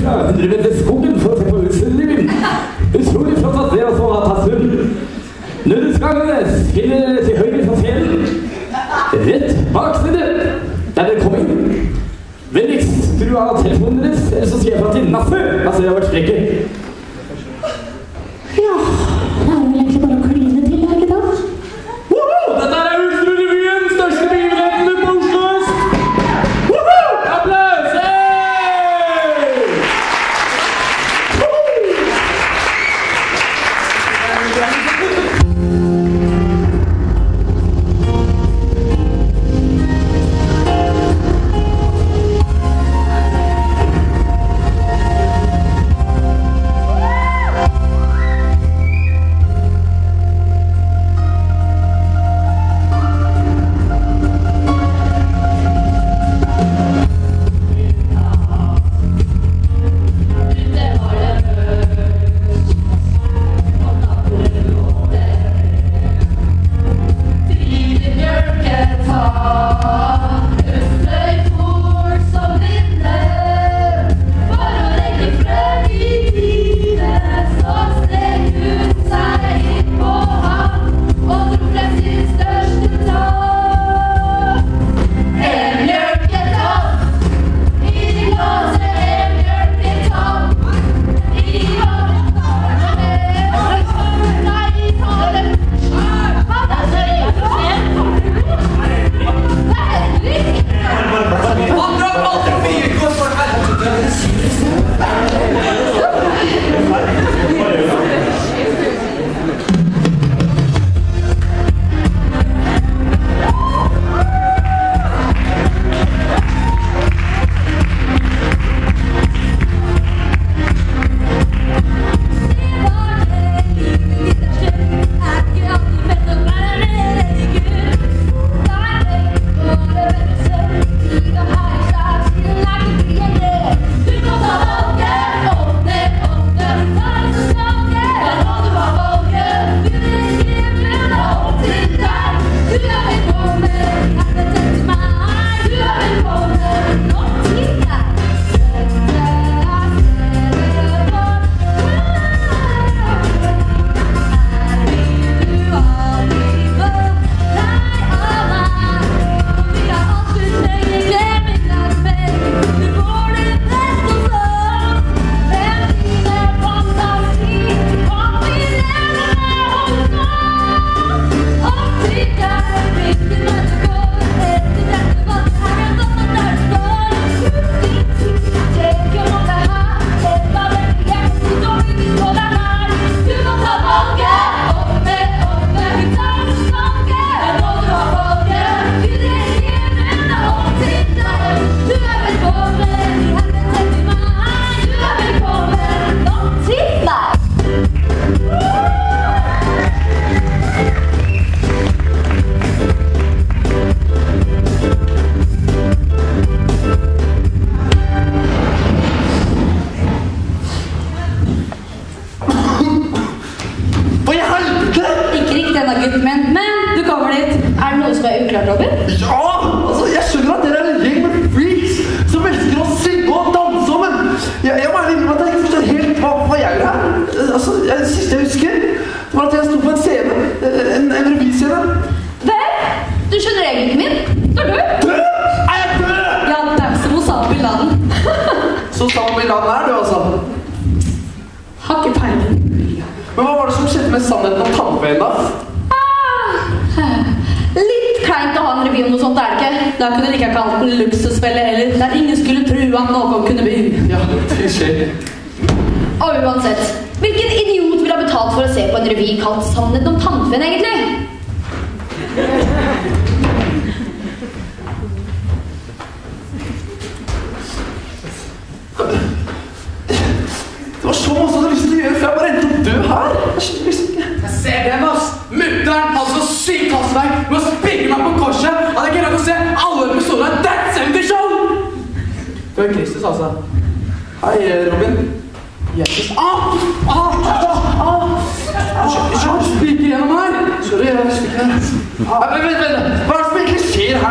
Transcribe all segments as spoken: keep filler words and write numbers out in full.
fra hundremeterskogen for å se på utstillingen. Utrolig flott at dere også har tatt rundt. Nødutgangene finner dere til høyre for scenen. Rett bak dere, der dere kommer inn. Vennligst skru av telefonen deres, så sier jeg fra til Nasse. Altså, jeg har vært sprekker. Ja, det er vel egentlig bare å kline til, er ikke det? Woho! Dette er Ulsrud-revyen, største begivenheten på Oslo øst! Woho! Applaus! Hey!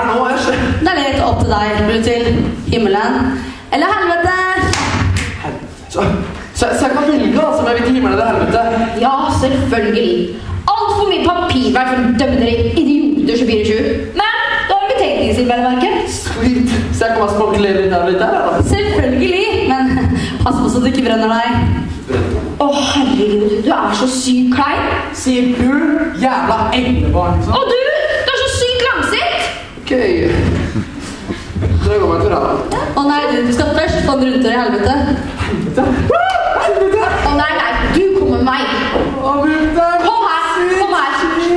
Det er litt opp til deg, til himmelen eller helvete. Så, så, så jeg kan velge altså med timerne til helvete? Ja, selvfølgelig. Alt for mye papirverk for å dømme dere idioter tjuefire sju. Men da har vi betenkningstilbærverket. Sweet. Så jeg kan bare spankulere litt der litt der, da? Selvfølgelig, men pass på så det ikke brenner deg. Å, oh, herregud, du er så sykt klein. Sier du, jævla englebarn, liksom. Og du, du er så sykt langsint. Ok. Så det går meg til da. Å nei, du, du skal først få den rundt deg i helvete. Helvete? Helvete? Å nei, nei, du kommer med meg. Å, helvete? Kom her, kom her.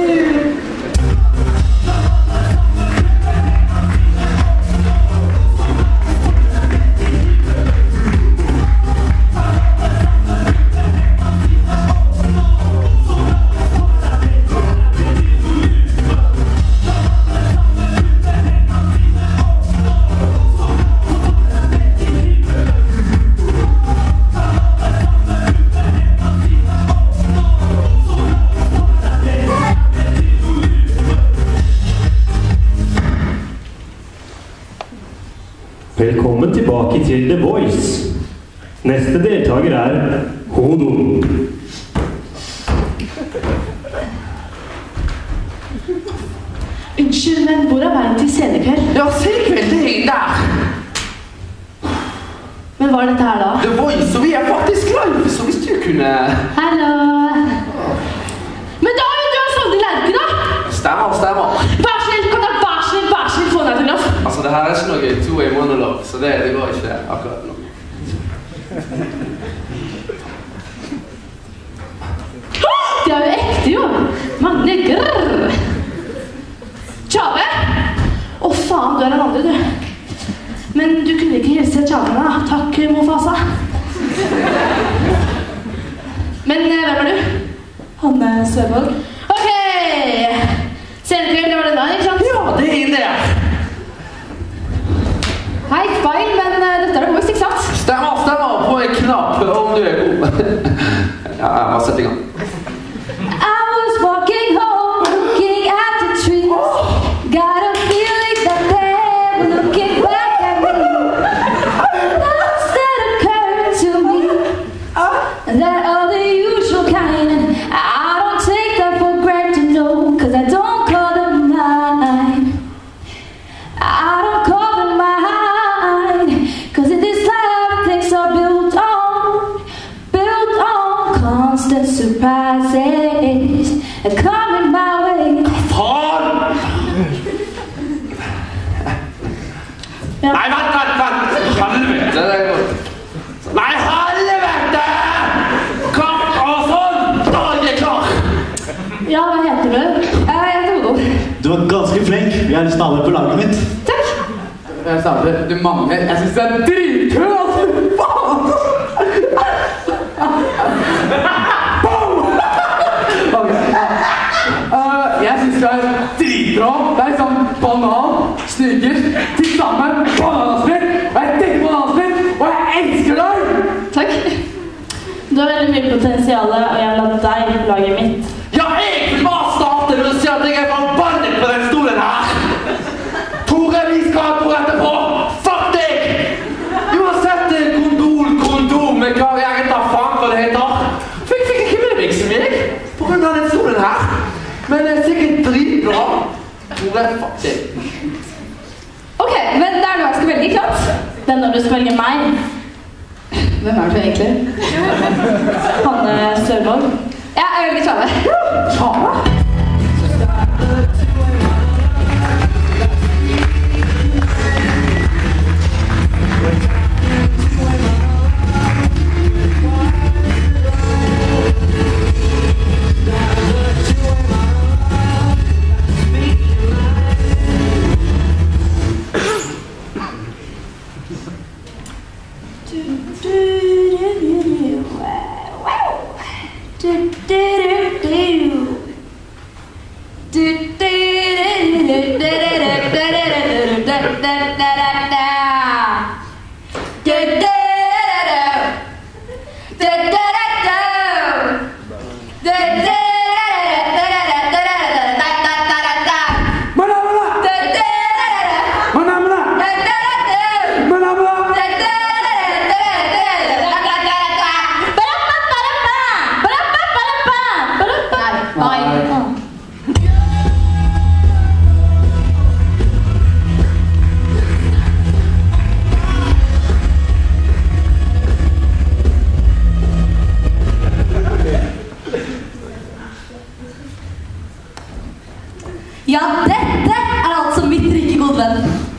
Velkommen tilbake til The Voice. Neste deltaker er Hono. Unnskyld, men hvor er veien til scenekveld? Ja, scenekveld, det er der. Men hva er dette her da? The Voice, og vi er faktisk live, så hvis du kunne... Hallo. Men da vil du ha sånn til lærke da? Stemmer, stemmer. Vær snill, kan jeg vær snill, vær snill få en autograf? Altså, det her er ikke noe two-way monolog, så det, det går ikke akkurat nå. Det er jo ekte jo. Magne grrr. Tjave? Å faen, du er den andre du. Men du kunne ikke hilse Tjave da. Takk, Mofasa. Men eh, hvem er du? Hanne Søborg. Ok. Scenekveld, det var den da, ikke sant? Ja, det er inn det. Hei, feil, men uh, dette er det Voice, ikke sant? Stemmer, stemmer på en knapp om du er god. Ja, jeg må sette i gang. I was walking home, looking at the trees. Got a feeling that they were looking back at me. Thoughts that occurred to me, that are the usual kind. I don't take that for granted, no, cause I don't call them mine. I don't call them mine, cause in this life things are built on, built on constant surprises coming my way. Faen! Ja. Nei, vent, vent, vent! Helvete, det er godt. Nei, helvete! Kart og sånn! Da er jeg klar! Ja, hva heter du? Jeg heter Odo. Du var ganske flink. Vi er snarere på laget mitt. Takk. Jeg sa det, du mangler. Jeg synes det er dritkul, altså! Faen! Okay. Uh, jeg synes det er dritbra. Det er sånn banan, snickers, til sammen, bananaspill, og jeg tenker bananaspill, og jeg elsker deg! Takk. Du har veldig mye potensial, og jeg vil la deg på laget mitt. Ja, jeg vil bare starte med å si at jeg er forbannet på den stolen her! Tore, vi skal ha Tore etterpå! Fuck deg! Du har sett kondol, kondom med hva jeg etter faen hva det heter. Fikk, fikk ikke med meg så mye på grunn av den stolen her. Men det er sikkert dritbra. Tore, fuck deg. Ok, men det er nå jeg skal velge, klart. Det er når du skal velge meg. Hvem er du egentlig? Hanne Søborg. Ja, jeg velger Tjave. Tjave?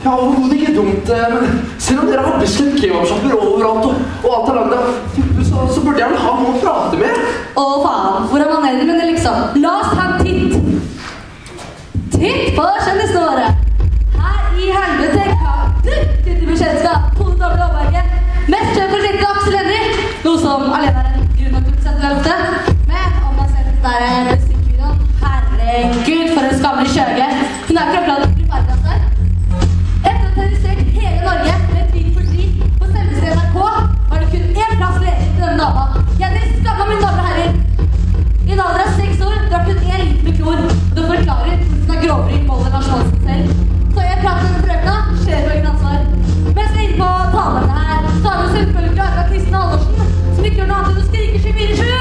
Ja, overhodet ikke dumt, men selv om dere har beslutt kebabshopper overalt og, og alt er landet, så, så burde jeg vel ha noe å prate med. Å faen, hvor er manerene mine liksom? La oss ta en titt. Titt på kjendisene våre. Her i helvete kan du titte i bekjentskap på det doble lovverket. Mest kjent for sitt Aksel Hennie, noe som alene er en grunn nok til å sette det ofte. Men om man ser den der musikkvideoen, herregud for en skammelig kjøge. Hun er kroppeladet til Parkas der. Etter å ha terrorisert hele Norge med Tweet for Tweet på selveste N R K, var det kun én plass ledig til denne dama. Jeg hadde skammet mine damer og herrer. I en alder av seks år drakk hun en liten med klor, og det forklarer hvordan hun er grovere i målet nasjonalisten selv. Så jeg prater med frøkna, skjer på egen ansvar. Mens jeg er inne på talerne her, så har vi selvfølgelig Arva Kristen Halvorsen, som ikke gjør noe annet enn å skrike sju fire sju.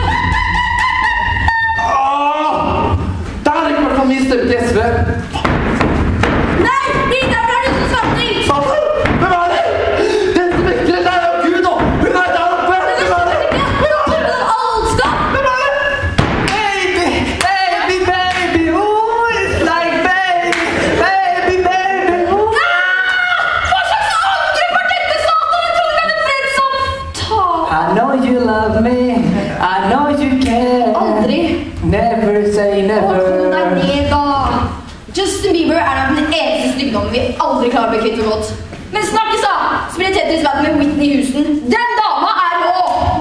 Der er ikke hvert fall mye stemme til S V. Nei, Ida, for det er du som svartning! Svartning? Hvem er det? Den som ikke er der av Gud, og hun er der oppe! Men det Hvem er det? Men nå tror du det alskap! Hvem er det? Baby, baby, baby, oh, it's like baby, baby, baby, oh. Hva slags angrep er dette, satan? Jeg tror det er en fred som tar. I know you love me, I know you care. Aldri. Never say Å, kom never. deg ned da. Justin Bieber er nok den eneste styggdommen vi aldri klarer å bli kvitt og godt. Men snakkes da! Spiller Tetris Band med Whitney Houston. Den dama er rå!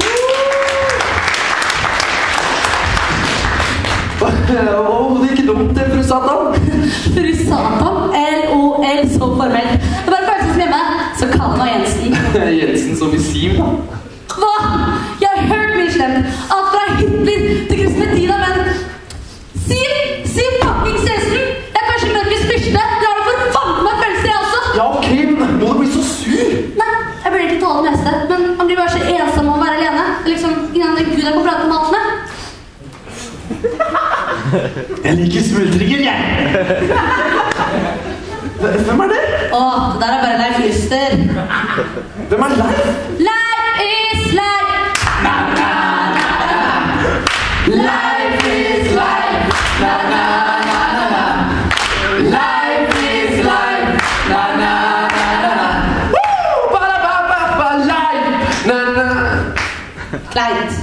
Overhodet ikke dumt, det, fru Satan. Fru Satan. L O L så formelt. Det var følelsen som hjemme, så kall meg Jensen. Jensen som i Siv, da. Hva? Jeg har hørt mye slemt. Alt fra Hitler til Chris Medina, men Siv! Siv fuckings Jensen! Jeg er kanskje mørkets fyrste. Du har det for faen meg følelser, jeg også. Ja, Kim, må du bli så sur? Nei, jeg burde ikke tåle det meste, men han blir bare så ensom om å være alene. Det er liksom ingen andre gud jeg kan prate med alt med. Jeg liker smultringer, jeg. Hvem er det? Åh, det der er bare Leif Lyster. Hvem er Leif? Life is life. Na, na, na, na. Life is life. Na, na, na, na, na. Life is life. Na, na, na, na, na. Woo! Ba, ba, ba, ba, life. Na, na. Kleit.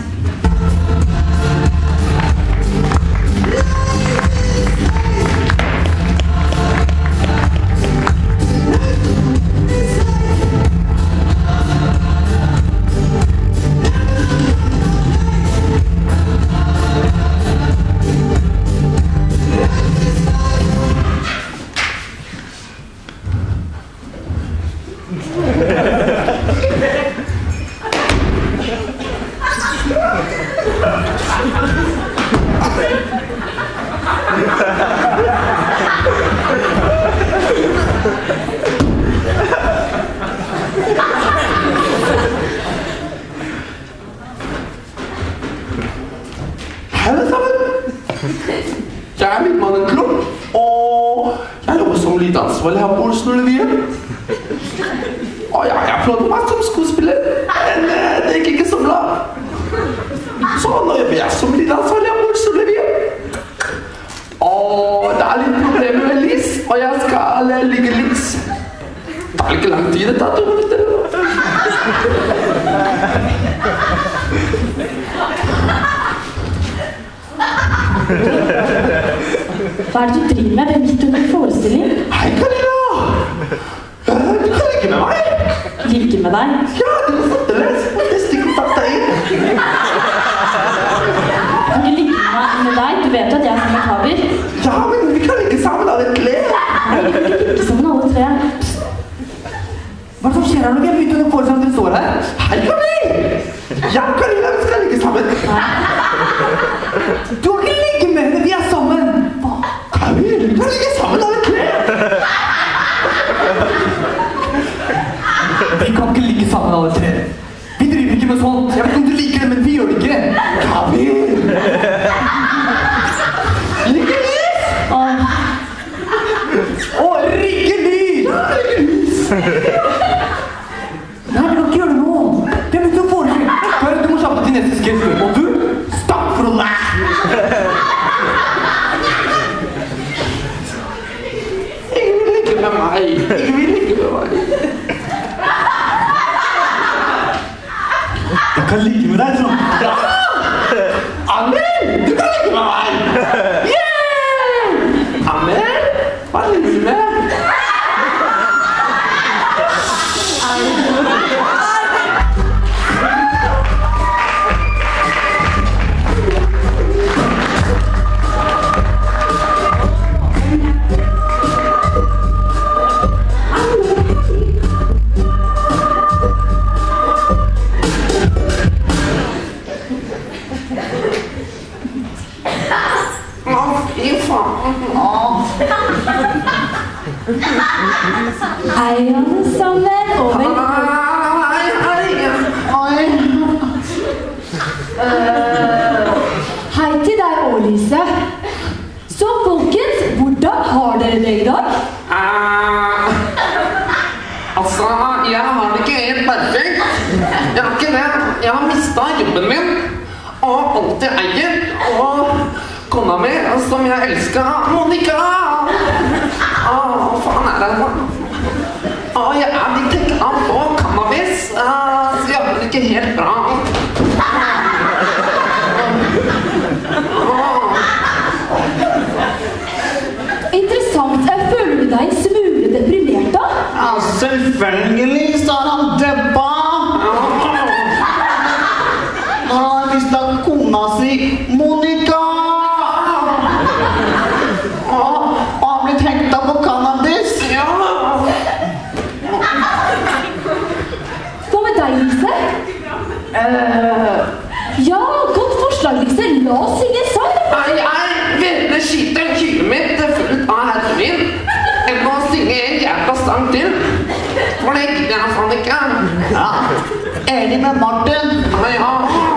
Alle sammen. Jeg er midtmannen Klump, og jeg jobber som lydansvarlig her på Olsen-Olevien. Og ja, jeg prøvde meg som skuespiller, men eh, det gikk ikke så bra. Så nå jobber jeg som lydansvarlig her på Olsen-Olevien. Og det er litt problemer med lys, og jeg skal eh, ligge lys. Det tar ikke lang tid, det tar to minutter. Hva er det du driver med? Det er midt under forestilling. Hei, Karina! Eh, Du kan ligge med meg. Ligge med deg. Ja, det var fortelles. Det stikker tatt deg inn. Kan ikke ligge med deg? Du vet jo at jeg er makaber. Ja, men vi kan ligge sammen av et le. Nei, vi kan ikke ligge sammen alle tre. Hva er det som skjer her når vi er ute under foresamt dere står her? Hei, Karina! Ja, Karina, vi skal ligge sammen. Du har ikke ligge med henne, vi er sammen! Karina, vi kan ligge sammen av et le. Vi kan ikke ligge sammen alle tre. Vi driver ikke med sånt. Jeg vet ikke om du liker det, men vi gjør det ikke. Karina! Ligge lys! Åh, Å, rigge lys! Ja, ligge lys! Nei, vi kan ikke gjøre det nå. Vi er nødt til å foreslå. Kari, du må kjappe til neste skritt. Og du, stopp for å lære. Ingen vil ligge med meg. Ingen vil ligge med Jeg kan ligge med deg, Trond. Ja! Amen! Du kan ligge med meg! Yeah! Amen! Hva er det med? Hei alle sammen, og velkommen. Hei, hei, hei. Uh, hei til deg også, Lise. Så folkens, hvordan har dere det i dag? Uh, altså, jeg har det ikke helt perfekt. Jeg har ikke det. Jeg har mistet jobben min, og alt jeg eier, og kona mi, som jeg elsker, Monica. Åh, faen er det nå? Åh, jeg er litt tekket på cannabis, uh, så jeg har det ikke helt bra. Interessant, jeg føler du deg en smule deprimert da? Ja, selvfølgelig står han deppa. Når han har mistet kona si, Monica. Og han blitt hekta på cannabis. Ja. Hva med deg, Lise? Uh, ja, godt forslag, Lise. La oss synge en sang. Nei, jeg ville skyte kylet mitt fullt av heroin enn å synge en jævla sang til. For det gidder jeg faen ikke. Ja, enig med Martin. Ja, ja.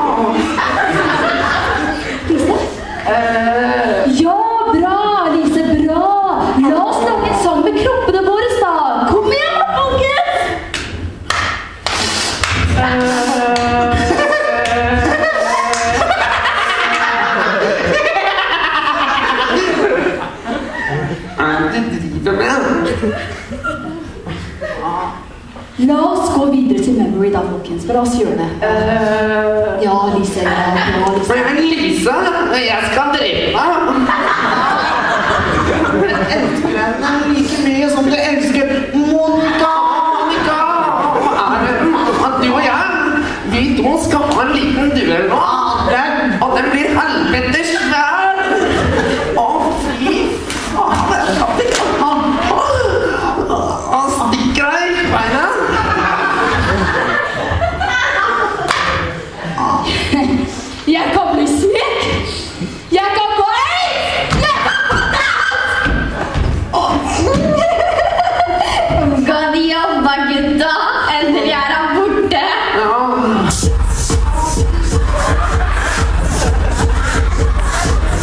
Lise? Uh, ja, bra, Lise, bra. La oss lage en sang med kroppene våre, da. Kom igjen, folkens! La oss gå videre til Memory da, folkens. La oss gjøre det. Uh, ja, Lise. Ja, bra, Lise. Men Lise, jeg skal drepe deg. Jeg elsker henne like mye som du elsker Monica. Monica, er det at du og jeg, vi to skal ha en liten duell nå? Og den blir helvete svær. Å, fy faen, jeg skal ikke ha. Han stikker deg i beinet. Jeg kan bli syk! Jeg kan få AIDS! Jeg kan få AIDS! Skal de jobbe, gutta? Endelig er han borte. Ja.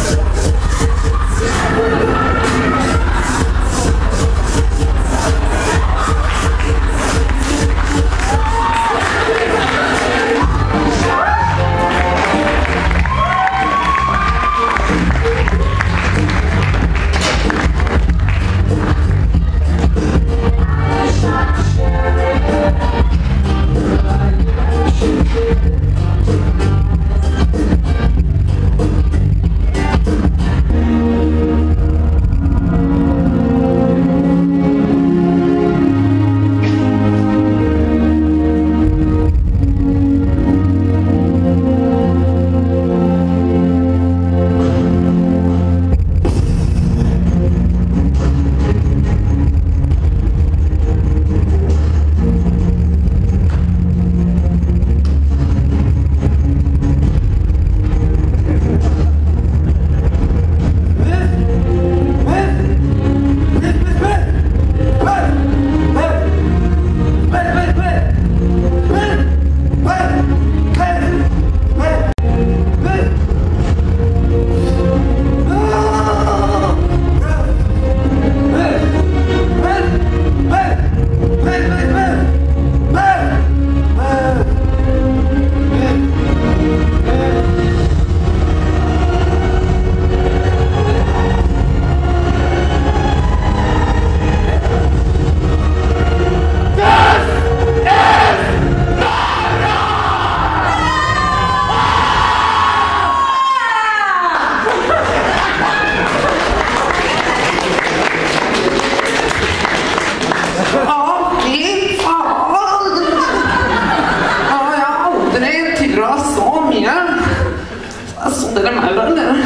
bidra så mye. Sånn dere melder.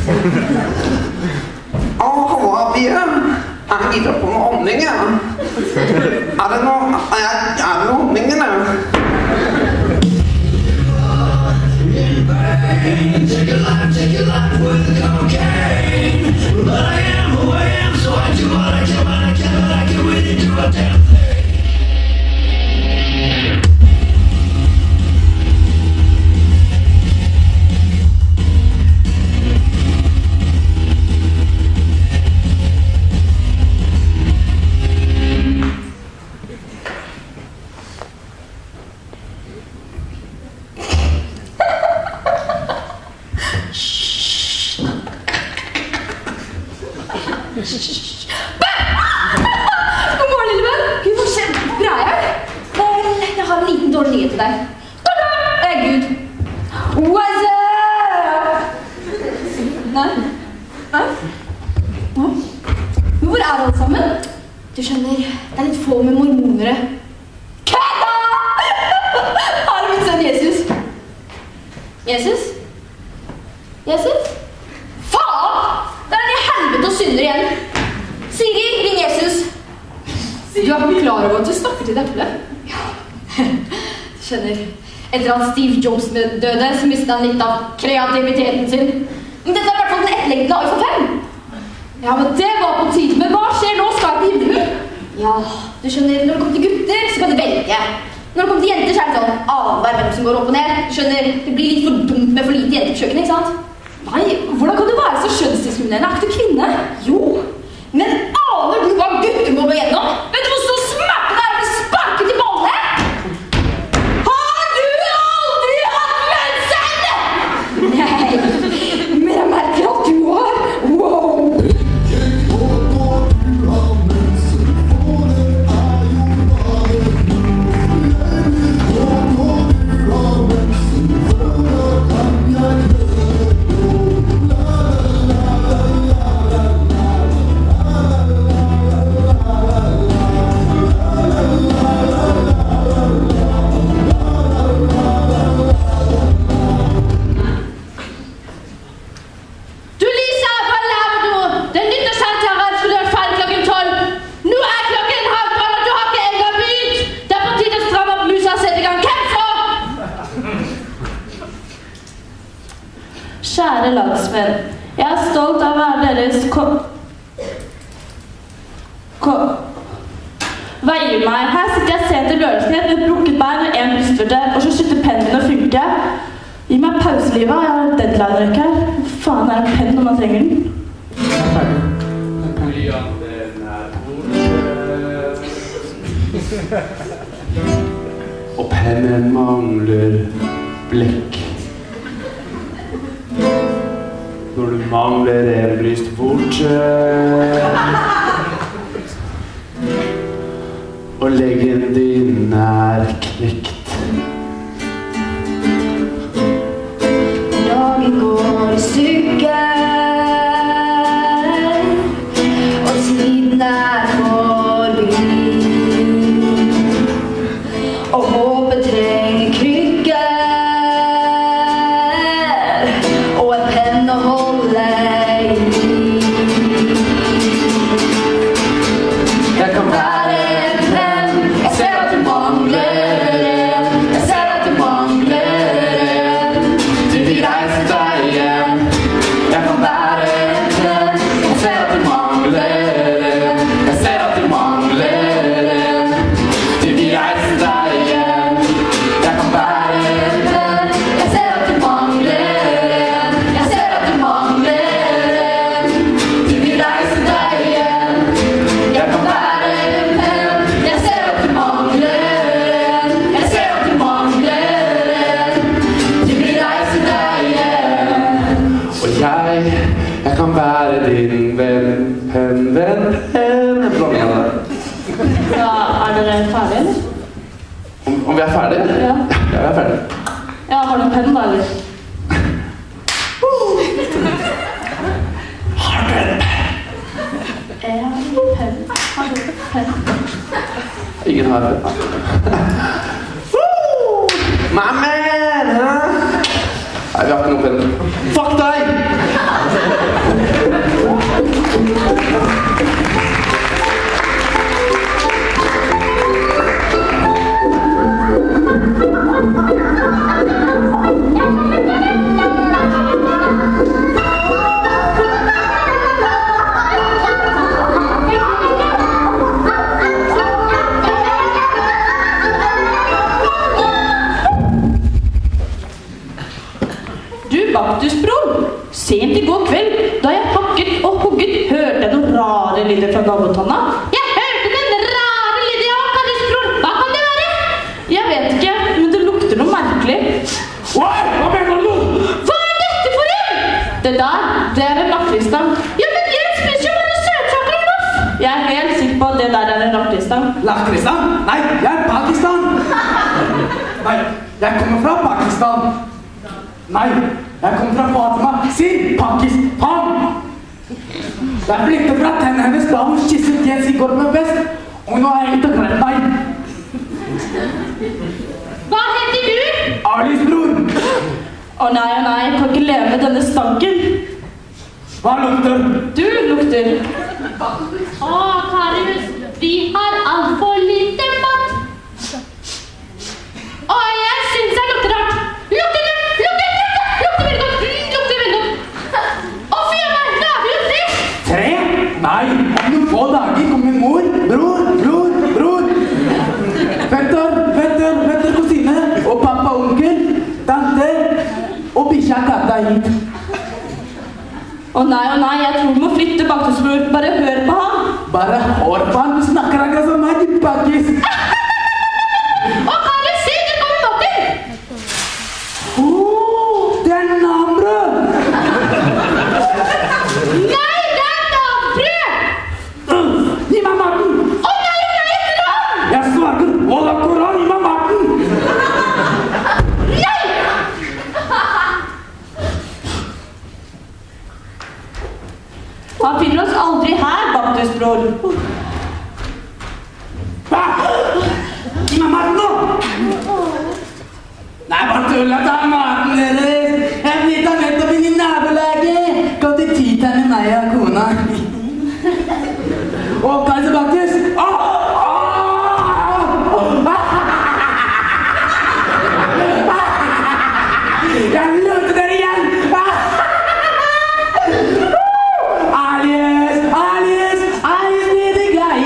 Åh, hva blir det? Jeg bidrar på noe honning, ja. Er det noe... Er det noe honning, eller? Take a life, take a life with cocaine. But I am who I am, so I do what I can, what I can, but I can really do a damn thing. God morgen, lille venn. Gud, hvor kjempebra er jeg? Vel, jeg har en liten dårlig nyhet til deg. Ta-da! Eh, Gud. What's up? Nei? Nei? Nei? Men hvor er alle sammen? Du skjønner, det er litt få med mormonere. Kødda! Her er min sønn Jesus. Jesus? Jesus? Faen! Det er den i helvete og synder igjen. Siri, ring Jesus. Du er ikke klar over at du snakker til dette? Ja. Du skjønner. Etter at Steve Jobs døde, så mistet han litt av kreativiteten sin. Men dette er i hvert fall den etterlengtede iPhone fem. Ja, men det var på tide. Men hva skjer nå? Skal jeg på himmelen? Ja, du skjønner, når det kommer til gutter, så kan du velge. Når det kommer til jenter, så er det sånn annenhver hvem som går opp og ned. Du skjønner, det blir litt for dumt med for lite jenter på kjøkkenet, ikke sant? Nei, hvordan kan du være så skjønnsdiskriminerende? Er ikke du kvinne? Jo, men aner du hva gutter må gå gjennom? Vet du hvor stor smerte det er å bli sparket i ballene? Har du aldri hatt mensen? Nei, men jeg merker at du har. Wow! Kjære landsmenn, jeg er stolt av å være deres ko... ko... Veier meg. Her sitter jeg sent i lørdagsnett med et brukket bein og en brystvorte, og så slutter pennen min å funke. Gi meg pauselivet, jeg har en deadline-røk her. Hva faen er en penn når man trenger den? Og pennen mangler blekk. Når du mangler en brystvorte og leggen din er knekt. Dagen går i stykker, og tiden er forbi. Og håpet trenger krykker, og en penn å holde i. Jeg kan være en penn, jeg ser at du mangler en. Jeg ser at du mangler en. Du vil reise deg hjem. Jeg kan være en penn, jeg ser at du mangler en. Jeg ser at du mangler en. Du vil reise deg hjem. Jeg kan være en penn, jeg ser at du mangler en. Jeg ser at du mangler en. Du vil reise deg hjem. Jeg kan være en penn, jeg ser at du mangler en. Jeg ser at du mangler en. Du vil reise deg hjem. Og jeg, jeg kan være din venn, penn, venn, penn. En blanding av det. Ja, er dere ferdige, eller? Om, om vi er ferdige? Ja. Ja, vi er ferdige. Ja, har du en penn da, eller? Har du en penn? Jeg har en penn. Har du en penn? Ingen har en penn. Woo! My man, huh? Fuck deg! Baktusbror, sent i går kveld, da jeg hakket og hugget, hørte jeg noen rare lyder fra nabotanna. Jeg hørte den rare lyden, ja, Baktusbror. Hva kan det være? Jeg vet ikke, men det lukter noe merkelig. Oi, hva mener du? Hva er dette for en? Det der, det er en lakrisstang. Ja, men jeg spiser jo denne søtsaker i loff. Jeg er helt sikker på at det der er en lakrisstang. Lakristan? Nei, jeg er Pakistan. Nei, jeg kommer fra Pakistan. Nei, jeg kommer fra Fatima. Si Pakistan! Jeg blikte fra tennene hennes da hun kysset Jens i går med vest, og nå har jeg ikke glemt meg. Hva heter du? Arlis bror. Å nei, å nei, jeg kan ikke leve med denne stanken. Hva lukter? Du lukter. Å, Karius, vi har alt for lite mat. Å, jeg synes jeg lukter rart. Lukter det? Lukter det? Lukter veldig godt. Mm, lukter veldig godt. Å, fy av meg, da er vi jo tre. Tre? Nei, om noen få dager kommer mor, bror, bror, bror. Fetter, fetter, fetter, kusine, og pappa, onkel, tante, og bikkja katta hit. Å nei, å nei, jeg tror du må flytte, Baktusbror. Bare hør på han. Bare hør på han, du snakker akkurat som meg, din pakkis. Å, Karius, se, det kommer maten. Åh, det er navnbrød! Nei, det er navnbrød! Gi meg maten! Å nei, å nei, etter navn! Jeg snakker, hold av koran, gi meg maten! Nei! Han finner oss aldri her, Baktusbror. Hva? Gi meg maten nå! Nei, bare tull, ta maten deres! Jeg flyttet nettopp inn i nabolaget! Gå til tita med meg og kona. Åh, Karius og Baktus! Åh! Jeg løte dere igjen! Alias! Alias! Alias blir det grei!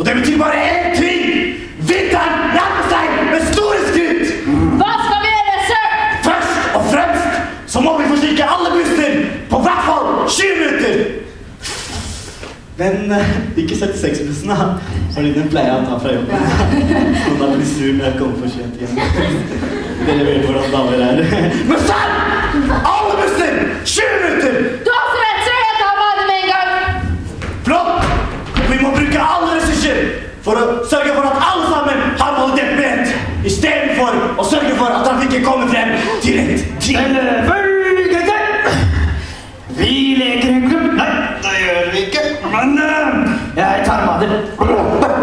Og det betyr bare en ting! Vinteren nærmer seg med store skritt! Hva skal vi gjøre, sir? Først og fremst så må vi forsinke alle busser på hvert fall tjue minutter! Men uh, ikke syttiseks bussen da, fordi den pleier jeg å ta fra jobben. Og da blir sur når jeg kommer for sent igjen. Dere vet hvordan damer er. Men sir! Alle busser! tjue minutter! Du har så rett, sir. Jeg tar meg det med en gang. Flott! Vi må bruke alle ressurser for å sørge for at alle sammen har valgt billett, i stedet for å sørge for at trafikken kommer frem til rett tid. Følgende! Vi leker en klubb. Nei, det gjør vi ikke. Men uh, jeg tar meg det.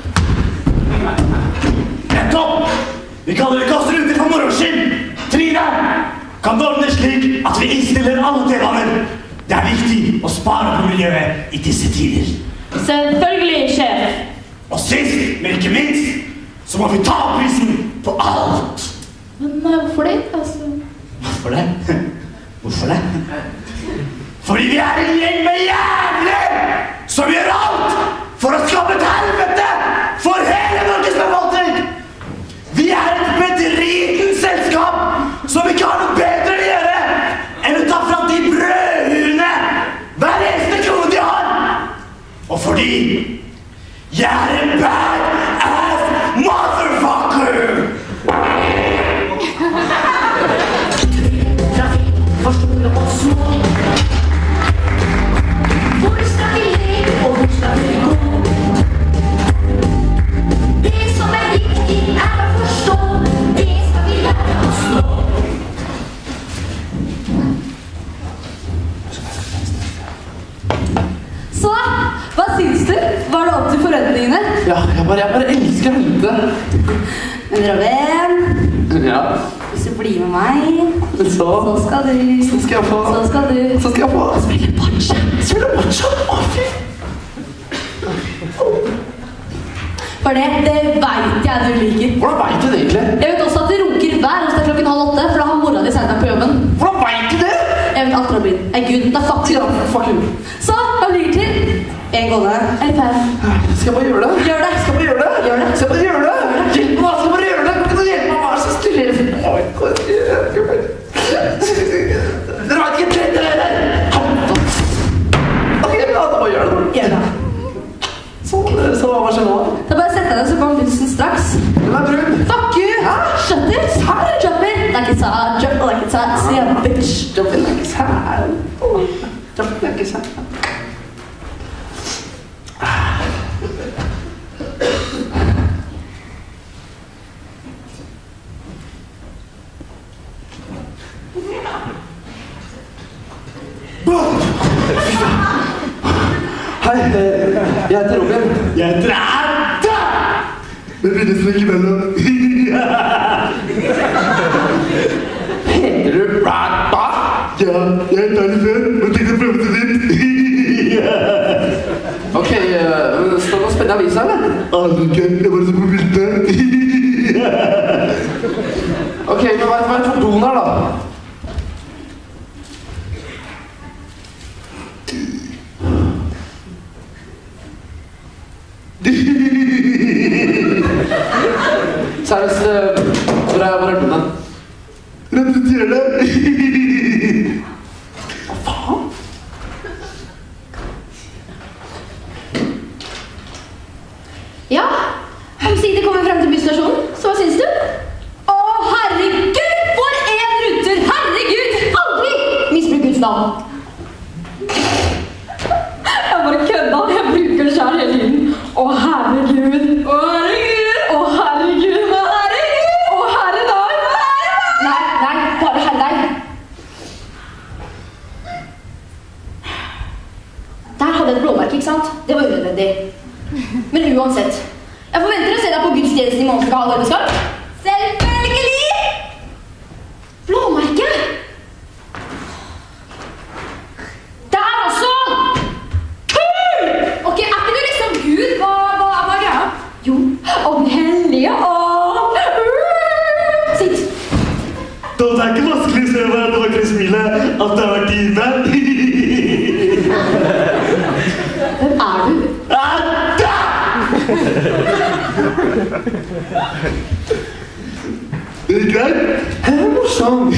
Nettopp! Vi kaller det kasteruter for moroskinn. Trine! Kan det ordne slik at vi innstiller alle temaer. Det er viktig å spare på miljøet i disse tider. Selvfølgelig, sjef. Og sist, men ikke minst, så må vi ta prisen på alt. Men hvorfor det, altså? Hvorfor det? Hvorfor det? Fordi vi er en gjeng med jævler som gjør alt for å skape et helvete for hele Norges befolkning. Vi er et bedritent selskap som ikke har noe bedre å gjøre enn å ta fra de brødhurene hver eneste krone de har. Og fordi jeg er en bad-ass motherfucker! Hvor skal vi leke, og hvor skal vi gå? Det som er viktig er å forstå. Det skal vi lære oss nå. Så, hva syns du? Var det opp til forventningene? Ja, jeg bare, jeg bare elsker helvete. Men Robin, Ja, hvis du blir med meg, så, så skal du. så skal jeg få, Så skal du. så skal jeg få. Spille boccia. Spille boccia, å fy. For det, det vet jeg du liker. Hvordan vet du det egentlig? Jeg vet også at det runker hver onsdag klokken halv åtte, for da har mora di sendt deg på jobben. Hvordan vet du det? Jeg vet alt, Robin. Nei, Gud, det er fuck Ja, fuck you. Så, hva blir det til? En gående, eller fem? Skal jeg bare gjøre det? Gjør det. Skal jeg bare gjøre det? Gjør det. Skal jeg bare gjøre det? Hjelp meg, skal jeg bare gjøre det? Kan ikke du hjelpe meg? Vær så snill. Oi, hva gjør jeg? Dere vet ikke det, dere der. Ok, men da bare gjør det. Gjør det. Så, så hva skjer nå? Da bare sett deg ned, så kommer bussen straks. Den er brun. Fuck you! Shut it! Jump in! Like it's hot, jump like it's hot, see a bitch. Jump in like it's hot. Jump in like it's hot. Hei, jeg heter Robin. Jeg drepte! Men vi nesten ikke mellom. Heter du Rata? Ja, jeg heter det før, men tenkte å prøve det ditt. Ok, uh, står det noe spennende avisa, eller? Aner ikke, jeg bare så på bildet. Ok, men hva er det for doen her, da? Seriøst, hvor er, hvor er doen den? Rett ut hjørnet. Hva faen? Ja, omsider kommer vi frem til busstasjonen. Så hva syns du? Å, herregud, for en ruter! Herregud, aldri misbruk Guds navn. Jeg bare kødda, jeg bruker det selv hele tiden. Å, herregud, å, herregud, å, herregud, å, herregud, å, herre dag, å, herre dag. Nei, nei, bare herre deg. Der hadde jeg et blåmerke, ikke sant? Det var unødvendig. Men uansett, jeg forventer å se deg på gudstjenesten i morgen klokka halv elleve skarp. Selvfølgelig! Blåmerke! Der også! Kul! Ok, er ikke du liksom Gud? Hva, hva, hva er greia? Jo, og den hellige ånd. Sitt. Det er ikke vanskelig å se hva det vakre smilet at det har vært i meg. Hvem er du? Ah, da! Det er greit. Her er morsom.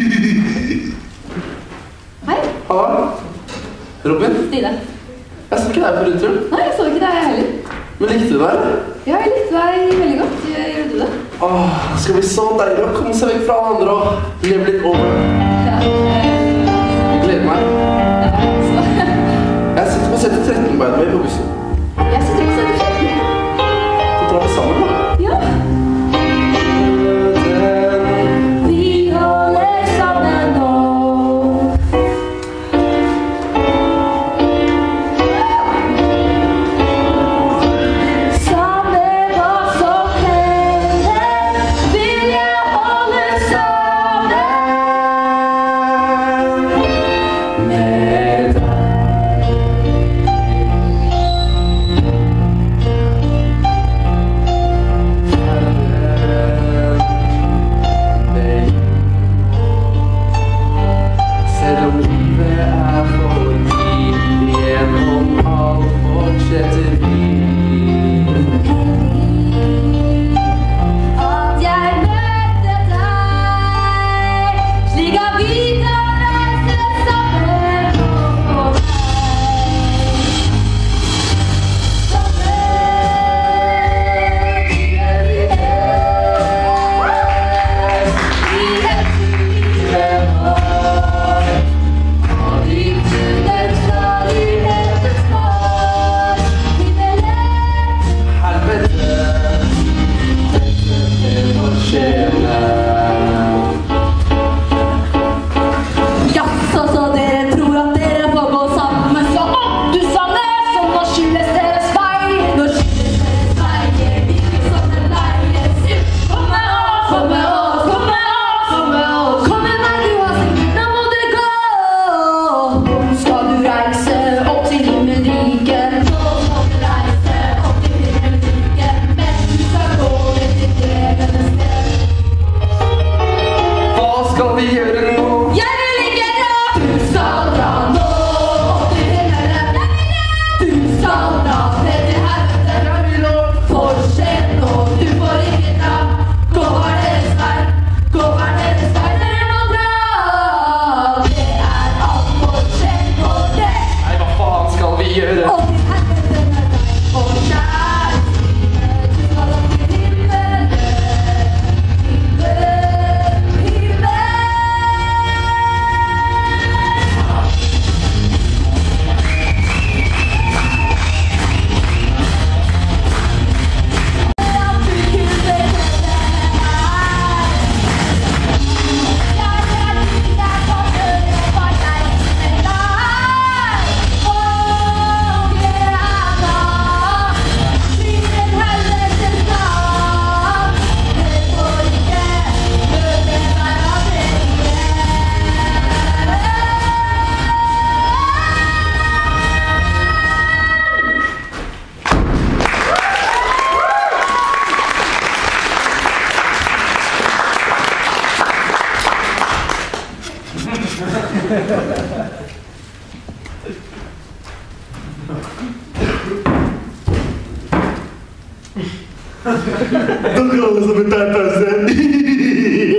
Hei. Halla. Robin? Stine. Jeg så ikke deg på rundturen. Nei, jeg så ikke deg heller. Men likte du deg? Ja, jeg likte deg veldig godt. Gjorde du det? Åh, det skal bli så deilig å komme seg vekk fra alle andre og leve litt over. Ja. Jeg gleder meg. Ja, så. Jeg sitter på sette tretten by the way på bussen. Jeg sitter på sette tretten. Så drar vi sammen da. Ja. Vi holder sammen nå. Sammen oss og henne vil jeg holde sammen med deg. Selv om livet er forbi, gjennom alt fortsetter vi. At jeg møtte deg, slik at vi kan reise sammen på vei. Sammen gjør vi det. Vi elsker vår, og vi kunne kjærlighetens mål. Himmelen. Helvete, dette er vår skjebne. Jaså, så dere tror at dere får gå sammen. Så opp du sanne, så nå skyldes deres vei. Nå skyldes deres veier, virker som en leie. Kom med oss, kom med oss, kom med oss, kom med oss. Kom med meg, du har sett, nå må du gå. Nå skal du reise opp til himmelriket. Nå skal du reise opp til himmelriket. Men du skal gå etter drevende sted. Hva skal vi gjøre nå? Jeg vil ikke dra. Du skal dra nå opp til himmelen. Jeg vil det. Du skal dra ned til helvete. Jeg vil opp. Fortsett nå, du får ikke dra. Gå hver deres vei, gå hver deres vei. Dere må dra. Det er alt. Fortsett på det. Nei, hva faen skal vi gjøre? Opp til helvete med deg. Og kjære Stine, du skal opp til himmelen. Himmelen, himmelen. Dere alle som vil ta en pause.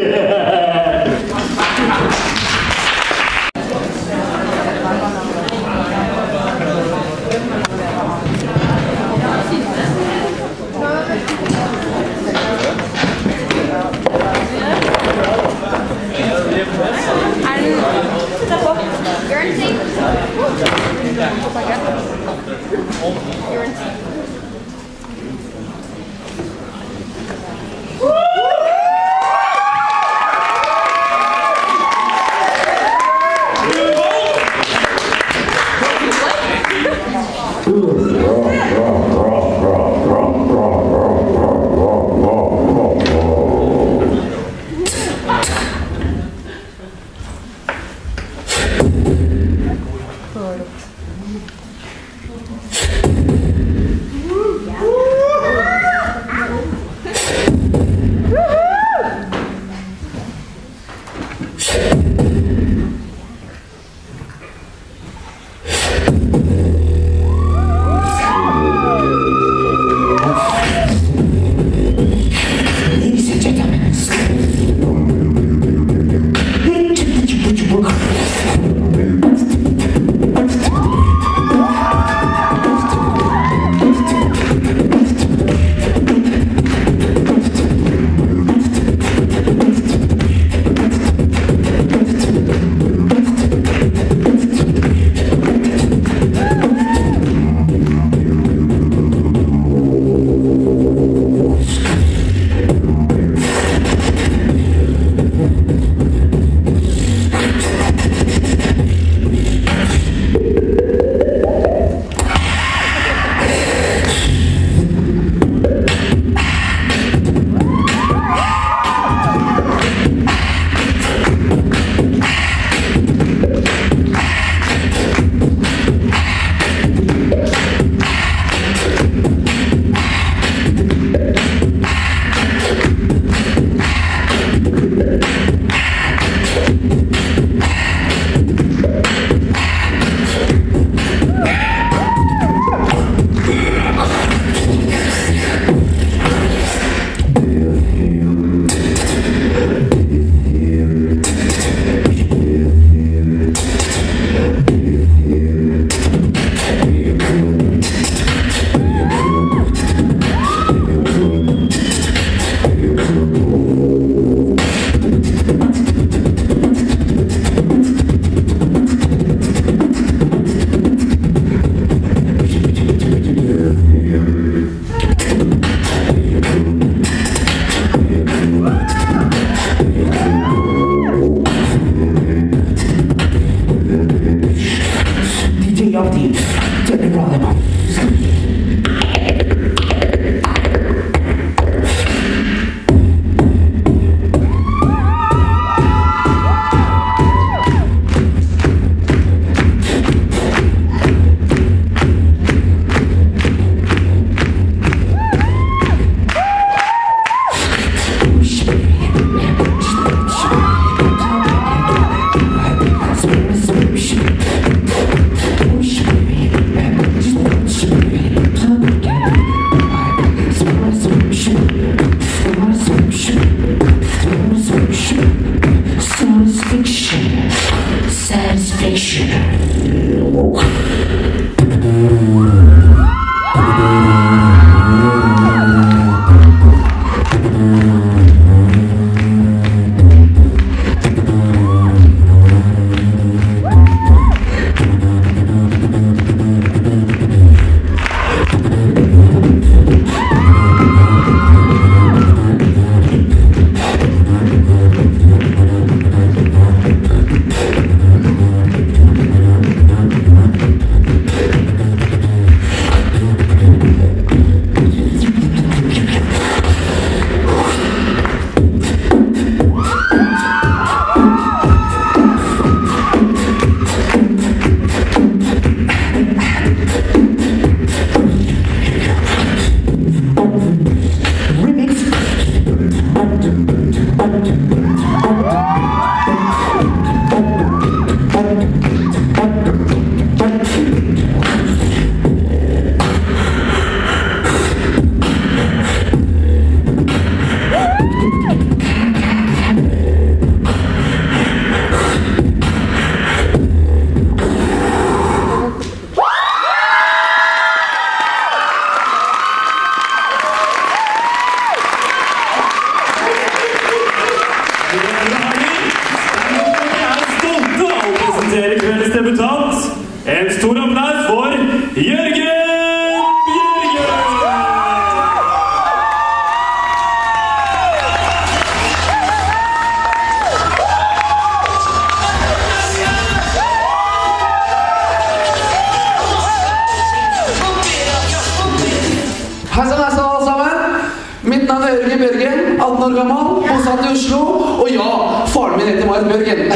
sann, jeg sa alle sammen. Mitt navn er Jørgen Bjørgen, atten år gammel, bosatt i Oslo. Og ja, faren min heter Marit Bjørgen.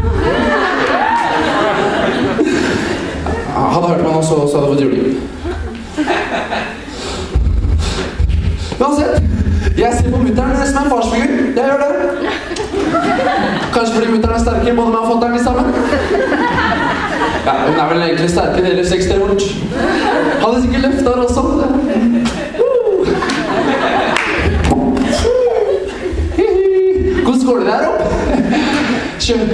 Hadde hørt meg nå, så, så hadde det vært juling. Uansett, jeg ser på mutteren som en farsfigur. Jeg gjør det. Kanskje fordi mutteren er sterkere, både med og fatteren i sammen. Ja, hun er vel egentlig sterkere eller seksti år. Hadde sikkert løft der også. Hvordan går det der opp? Kjøp.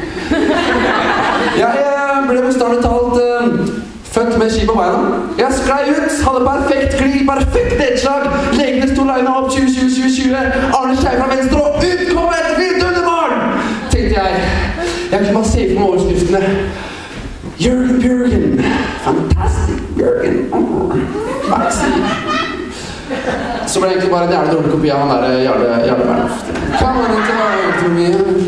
Jeg ble bestemt talt uh, født med ski på beina. Jeg sklei ut, hadde perfekt gli, perfekt nedslag. Legene sto line opp tjue tjue tjue tjue. Arne Skei fra venstre og ut kom et vidunderbarn! Tenkte jeg. Jeg kunne bare se på med overskriftene. Jørgen Bjørgen. Fantastic Bjørgen. Oh, så ble det egentlig bare en jævlig dårlig kopi av han der Jarle Jarle Bernhoft. Kan man ikke ha økonomi?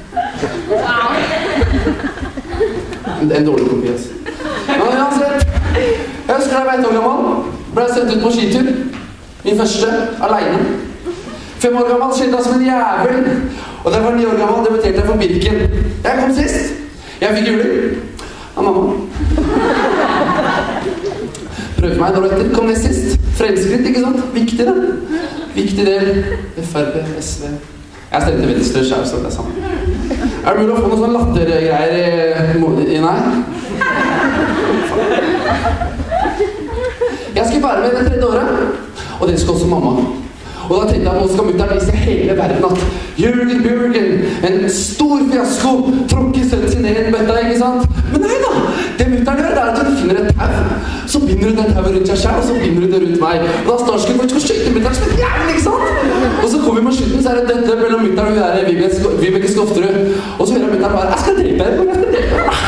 En dårlig kopi, altså. Men uansett, jeg husker jeg var ett år gammel, ble sendt ut på skitur. Min første, alene. Fem år gammel skjedde jeg som en jævel. Og da jeg var ni år gammel, debuterte jeg for Birken. Jeg kom sist. Jeg fikk juling av mamma. Prøvde meg når etter, kom nest sist. Fremskritt, ikke sant? Viktig det. Viktig del. F R P, S V. Jeg stemte venstre selv, så det er samme. Er det mulig å få noen sånne lattergreier i, i nei? Jeg skulle være med det tredje året, og det skulle også mamma. Og da tenkte jeg at nå skal mutteren vise hele verden at Jørgen Bjørgen, en stor fiasko, tråkker sønnen sin ned i en bøtta, ikke sant? Men nei da, det mutteren gjør, det er at hun finner et tau. Så binder hun den tauet rundt seg selv, og så binder hun det rundt meg. Og da starter hun for å skjøyte mutteren som et jævn, ikke sant? Og så kommer vi med slutten, så er det dødt løp mellom mutteren og vi er i Vibeke Skofterud. Og så hører mutteren bare, jeg skal drepe deg, jeg skal drepe deg.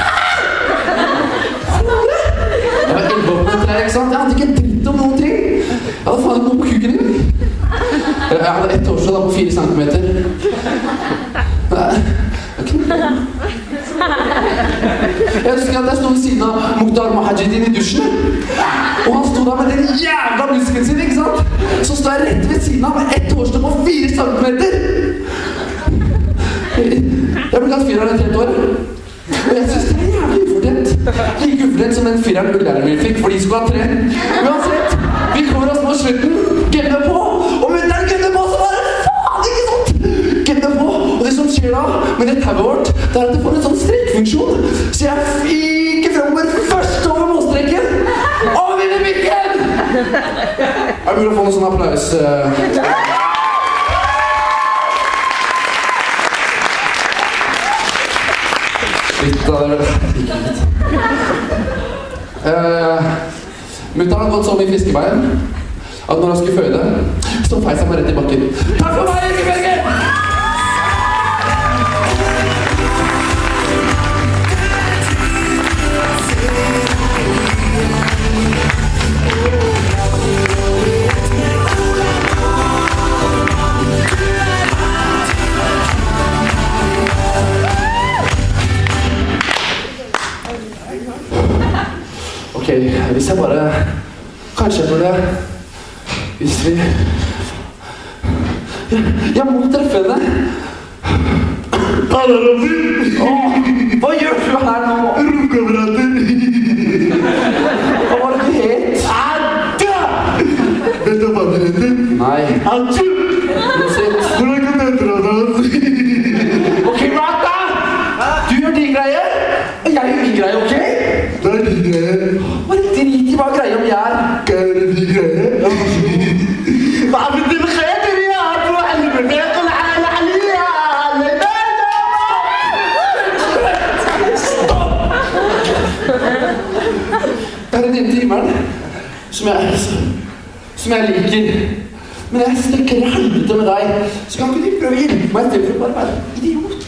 Jeg var elleve år på det, ikke sant? Jeg hadde ikke en dritt om noen ting. Jeg hadde faen ikke noe på kuken i. Jeg hadde ett år så da på fire centimeter. Jeg husker at jeg stod ved siden av Mukhtar Mahajidin i dusjen. Og han stod der med den jævla muskelen sin, ikke sant? Så stod jeg rett ved siden av med ett årstå på fire centimeter. Jeg ble kalt fireren et helt år. Og jeg synes det er jævlig ufortjent. Like ufortjent som den fireren ullæreren min fikk, for de skulle ha tre. Uansett, vi kommer oss mot slutten, gønner på, og mutteren gønner på, så bare faen, ikke sant? Gønner på, og det som skjer da, med det tauet vårt, det er at det får en sånn strekkfunksjon. Så jeg fyker fremover først over målstreken, og vinner Birken! Jeg burde få noen sånn applaus. Litt av det uh, Mutteren har gått så mye fiskebein at når han skulle føde, så feis han meg rett i bakken. Takk for meg, Jørgen Bjørgen! Ok, hvis jeg bare... Kanskje jeg burde... Hvis vi... Jeg, jeg må treffe henne. Åh, hva gjør du her nå? Romkamerater. Hva var det du het? Adda! Vet du hva du heter? Nei. Adda! Hvordan kan du hete det? Ok, Rata! Du gjør din greie, og jeg gjør min greie, ok? Det er din greie. Hva er det drit i hva greie om jeg er? Hva er det din greie? Hva er det din greie? Det er en jente i himmelen som jeg, som jeg liker. Men jeg stikker helvete med deg, så kan ikke du prøve å hjelpe meg til for å bare være idiot.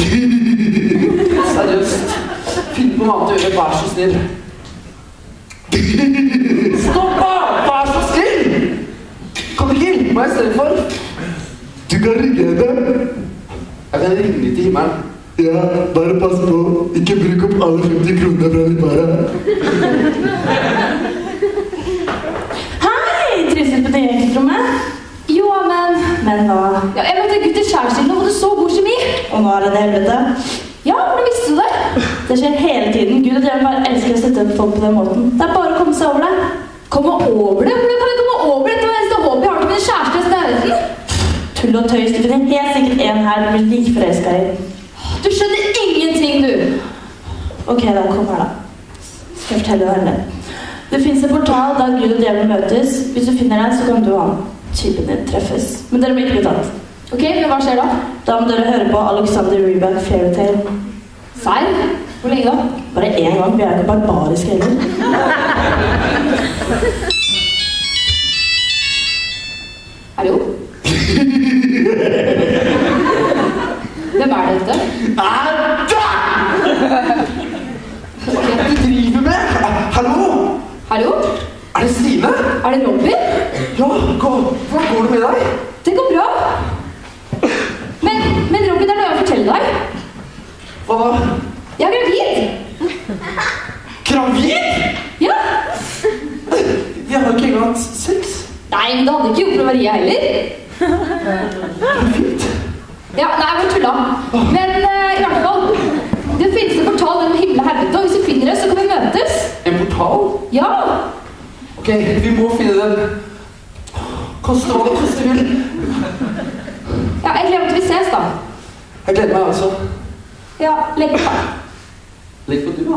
Seriøst. Finn på noe annet å gjøre, vær så snill. Stopp da! Vær så snill! Kan du ikke hjelpe meg i stedet for? Du kan ringe henne. Jeg kan ringe til himmelen. Ja, bare pass på. Ikke bruk opp alle femti kroner fra ditt bare. Hei, Trusse Ja, jeg møtte en gutt i kjæresten, og hadde så god kjemi. Og nå er det det helvete. Ja, hvordan visste du det? Det skjer hele tiden. Gud og djevelen bare elsker å sette opp folk på den måten. Det er bare å komme seg over det. Komme over det? Hvordan kan jeg komme over det? Det var eneste håpet jeg har til min kjæreste i stedet. Tull og tøys. Du finner helt sikkert en her du blir like forelsket i. Du skjønner ingenting, du. Ok, da, kom her da. Skal jeg fortelle deg henne. Det finnes en portal der Gud og djevelen møtes. Hvis du finner den, så kan du og han typen din treffes. Men dere må ikke bli tatt. Ok, men hva skjer da? Da må dere høre på Alexander Rybak Fairytale. Seil? Hvor lenge da? Bare en gang, vi er ikke barbariske heller. Hallo? Hvem er dette? Ada! Hva er det du driver med? Hallo? Hallo? Er det Stine? Er det Robin? Ja, gå. Hva går det med deg? Det går bra. Men, men Robin, er det noe jeg vil fortelle deg? Hva da? Jeg er gravid. Gravid? Ja. Vi har ikke engang hatt sex. Nei, men det hadde ikke gjort for Maria heller. Ja, nei, jeg var tulla. Men uh, i hvert fall, det finnes en portal mellom himmel og helvete, og hvis vi finner det, så kan vi møtes. En portal? Ja. Ok, vi må finne den. Koste hva det koste vil. Ja, jeg gleder meg til vi ses da. Jeg gleder meg altså. Ja, legg på. Legg på du da.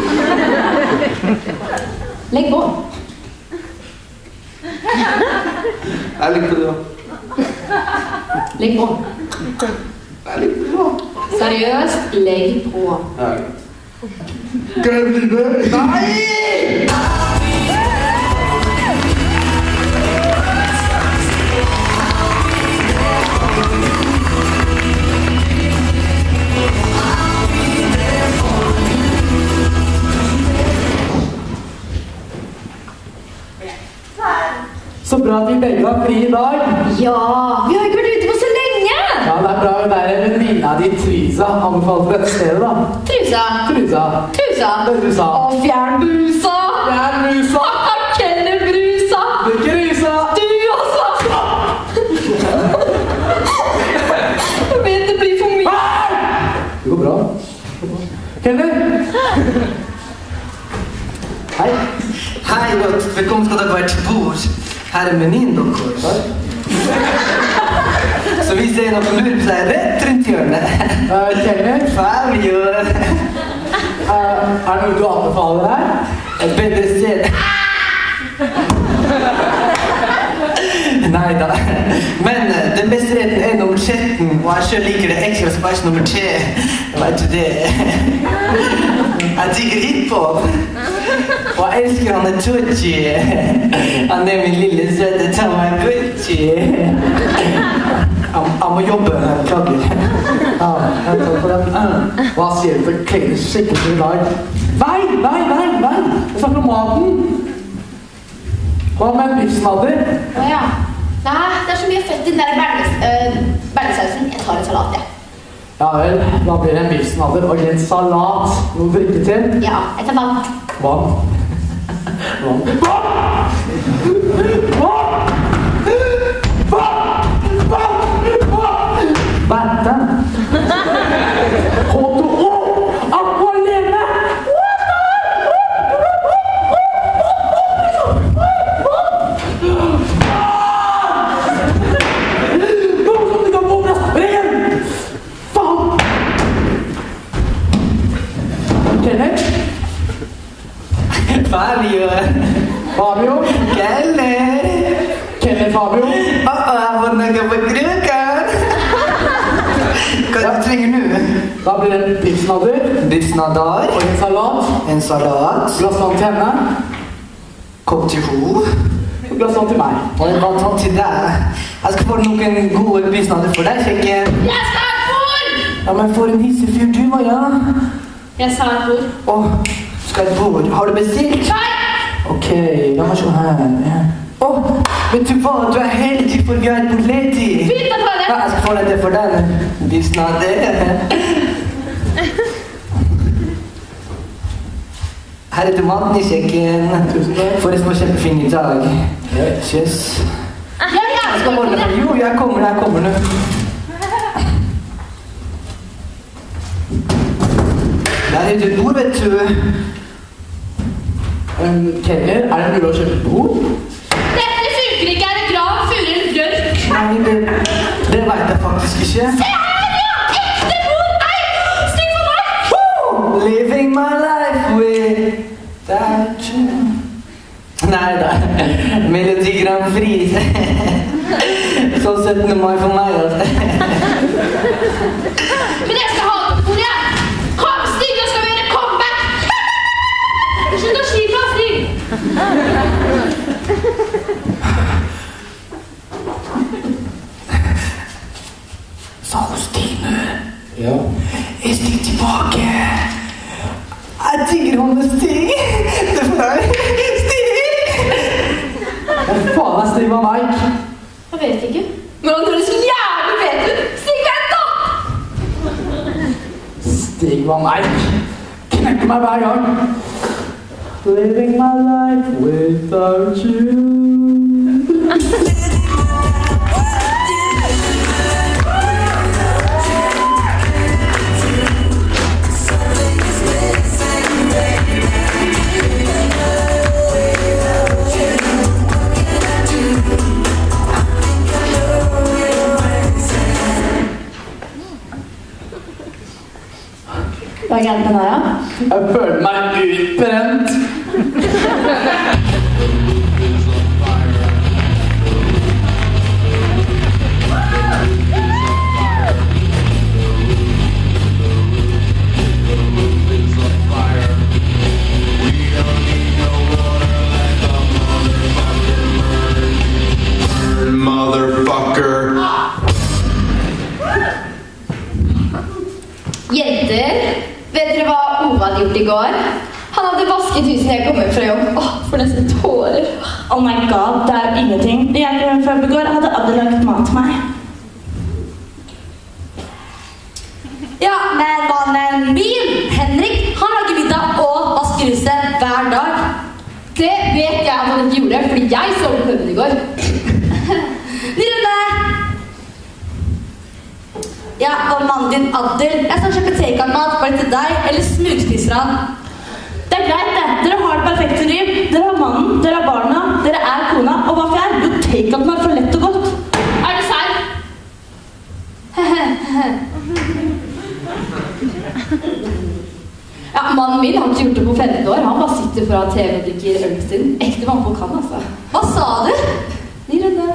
Legg på. Jeg legger på du da. Legg på. Jeg legger på du da. Seriøst, legg på. Ja. Gravid? Nei! Så bra at vi begge har fri i dag. Ja, vi har ikke vært ute på så lenge. Ja, det er bra. Det er en venninne av de Trusa anbefalte dette stedet, da. Trusa. Trusa. Trusa. Det er Trusa. Og fjernbrusa. Fjernbrusa. Kellerbrusa. Ikke Trusa. Du også. Jeg vet det blir for mye. Det går bra. Keller. Hei. Hei, og velkommen skal dere være til bord. Her er menyen deres. Så hvis det er noe lurer på seg, rett rundt hjørnet. Uh, Keller. Fabio. Uh, er det noe du anbefaler her? Et bedre sted. Nei da. Men den beste retten er nummer tretten, og jeg selv liker det ekstra spice nummer tre. Vet du det? Jeg digger hiphop. Og jeg elsker han er Tucci. Han er min lille søte Tamaguchi. Han må jobbe. Klager. Ja, jeg tar på den. Hva sier du til Keller skikkelig i dag? Nei, nei, nei, nei. Jeg snakker om maten. Hva med en biffsnadder? Å ja. Nei, det er så mye fett i den der bernesausen. Jeg tar en salat, ja. Ja vel, da blir det en biffsnadder og en salat. Noe drikke til? Ja, jeg tar vann. Vann. Vann. Vann! Vann! Vann! Vann! Vann! Vann! K to O! Aqualene! Noe som du kan få plass! Ren! Faen! Keller? Fabio. Fabio? Keller. Keller Fabio? Å, jeg har fått noe på kruken. Hva du trenger nå? Da blir det en biffsnadder Biffsnadder. og en salat. En salat. Glass vann til henne Kopp til ho. og glass vann til meg. Og en banan til deg. Jeg skal få noen gode biffsnadder for deg, kjekken. Jeg skal ha et bord! Ja, men for en hissefyr du var, ja. Jeg sa et bord. Åh, skal et bord. Har du bestilt? Nei! Ok, la meg se her. Åh, vet du hva? Du er heldig, for vi har et bord ledig. Fint å få det. Ja, jeg skal få det for den. Biffsnadder. Her er tomaten i kjekken. Tusen takk. Forresten var kjempefin i dag. Kjøss. Ja, ja, Jeg skal ordne for. Jo, jeg kommer, jeg kommer nå. Der er det bord, vet du. Um, Keller, er det mulig å kjøpe bord? Dette funker ikke, er det grav, furer en bjørk? Nei, det, det vet jeg faktisk ikke. Se her, ja! Ekte bord! Nei! Stig for meg! Living my life without you. Nei da, Melodi Grand Prix. Så syttende mai for meg, altså. Men jeg skal ha det på bordet, jeg! Kom, Stig, nå skal vi gjøre comeback! Slutt å slipe av, Stig! Sa hun Stig nå? Ja. Er Stig tilbake? Jeg digger hun med Stig. Det får jeg. Stig! Hva faen er Stig van Eyck? Jeg vet ikke. Men han høres jævlig fet ut! Stig, vent da! Stig van Eyck. Knekker meg hver gang. Living my life without you. Hva er gærent med deg, ja? Jeg føler meg utbrent. Motherfucker. Jenter, vet dere hva Ove hadde gjort i går? Han hadde vasket huset når jeg kom hjem fra jobb. Åh, for nesten tårer. Oh my god, det er ingenting. Da jeg kom hjem fra jobb i går, hadde Adde lagt mat til meg. Ja, men mannen min, Henrik, han lager middag og vasker huset hver dag. Det vet jeg at han ikke gjorde, fordi jeg så på puben i går. Nyrunde! Ja, og mannen din, Addel. Jeg skal kjøpe tekanmat, bare til deg, eller smugspiser han. Det er greit, det. Dere har det perfekte liv. Dere har mannen, dere har barna, dere er kona. Og hva for jeg? Jo, take at meg for lett og godt. Er det serr? Ja, mannen min har ikke gjort det på femten år. Han bare sitter foran T V og drikker øl sin. Ekte mannfolk kan, altså. Hva sa du? Nyrunde.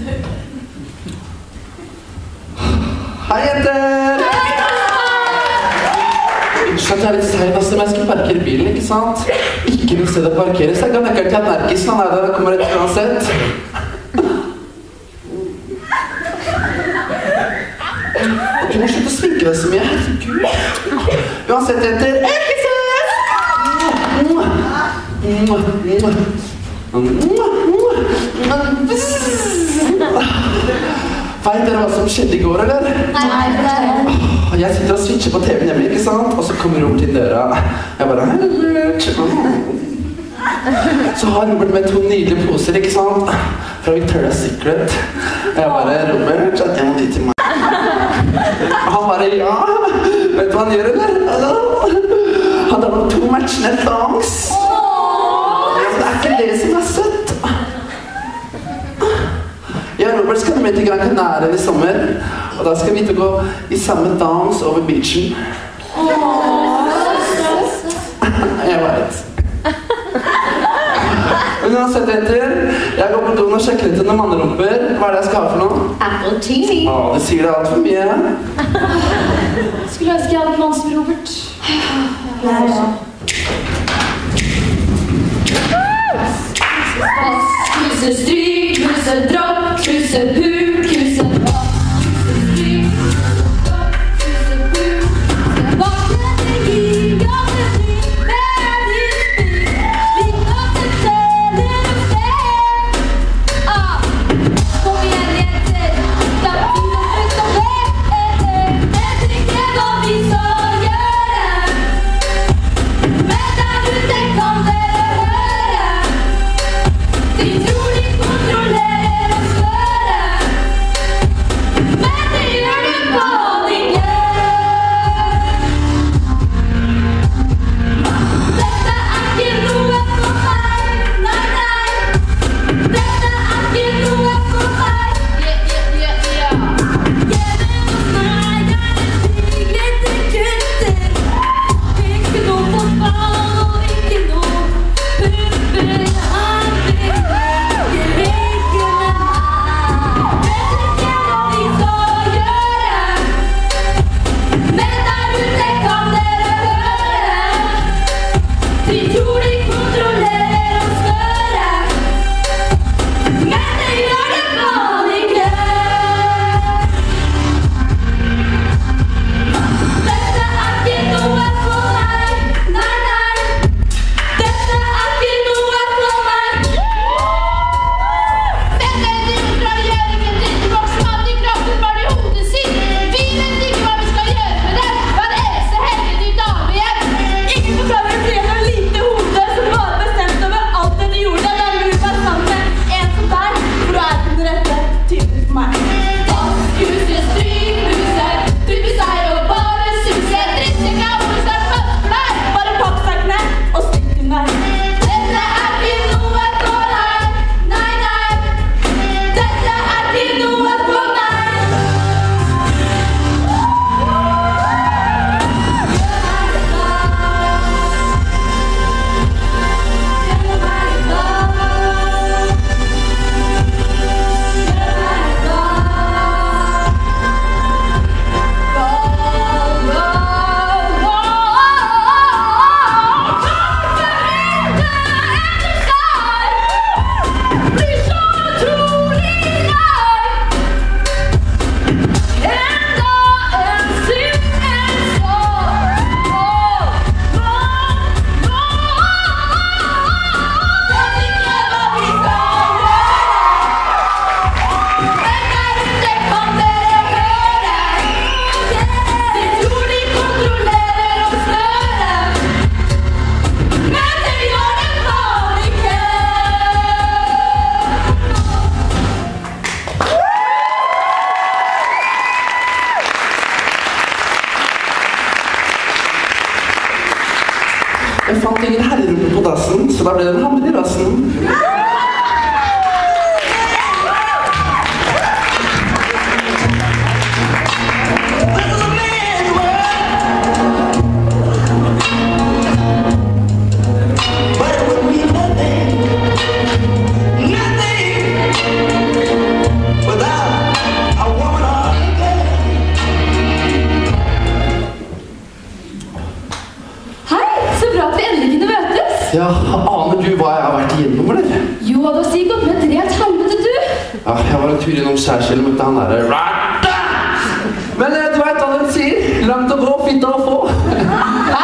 Hei, jenter! Unnskyld, jeg er litt sein, altså, men jeg skal parkere bilen, ikke sant? Ikke noe sted å parkere, så jeg kan nøkkelen til Anarkis, han er der, han kommer etter uansett. Du må slutte å svinke deg så mye, herregud. Uansett, jenter, ikke ses! Vet dere hva som skjedde i går, eller? Nei, nei, nei. Jeg sitter og switcher på T V-en hjemme, ikke sant? Og så kommer Robert inn døra. Jeg bare, hei, Robert. Så har Robert med to nydelige poser, ikke sant? Fra Victoria's Secret. Jeg bare, Robert, jeg må dit til meg. Han bare, ja. Vet du hva han gjør, eller? Han har to matchende thongs. Det er ikke det som er søtt. Ja, Robert skal med til Gran Canaria i sommer, og da skal vi til å gå i samme dans over beachen. Jeg vet. Men uansett, jenter, jeg går på doen og sjekker litt noen mannerumper. Hva er det jeg skal ha for noe? Apple tea. Åh, det sier det alt for mye. Skulle ønske jeg hadde en mann som Robert. Knuse stryk, knuse dropp, knuse pul, knuse bak. Knuse stryk, knuse dropp, knuse pul, knuse bak. Det gir jeg det blir veldig spyr. Vi kan ikke se det noe sted. Ah, kom igjen, jenter. Da blir det ut av det. Det trenger da vi skal gjøre. Men der ute kan dere høre. De tror de kontrollerer oss. så da ble det en hammer i rassen. Ja, aner du hva jeg har vært igjennom, eller? Jo, du har sikkert med tre et helvete, du. Ja, jeg var en tur innom Skjærskjell og møtte han der Rata! Men du vet hva den sier? Langt å gå, fitta å få. Hæ?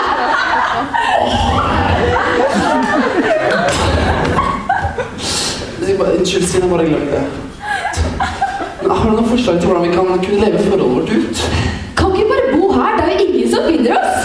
Unnskyld, siden jeg bare glemte det. Men har du noen forslag til hvordan vi kan kunne leve forholdet vårt ut? Kan vi bare bo her? Det er jo ingen som finner oss.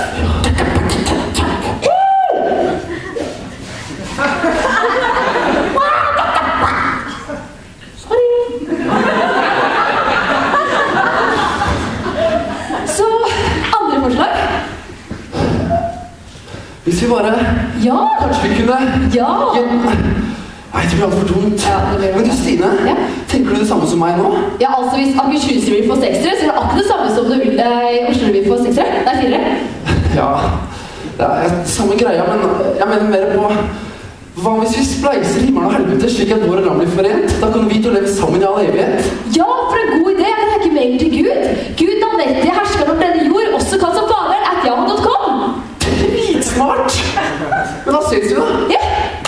Hvis vi bare... Ja! Kanskje vi kunne... Ja! Nei, det blir alt for dumt. Ja, det blir... Men du, Stine, ja. Tenker du det samme som meg nå? Ja, altså hvis Akershus vil få seksere, så er det akkurat det samme som du vil, eh, Oslo vil få seksere. Det er fire. Ja, det er samme greia, men jeg mener mer på... Hva hvis vi spleiser himmelen og helvete slik at våre land blir forent? Da kan vi to leve sammen i all evighet. Ja, for en god idé. Jeg kan hekke mail til Gud. Gud, navnettige hersker over denne jord, også kalt som faderen at yahoo punktum com. Smart! Men da ses vi da. Ja.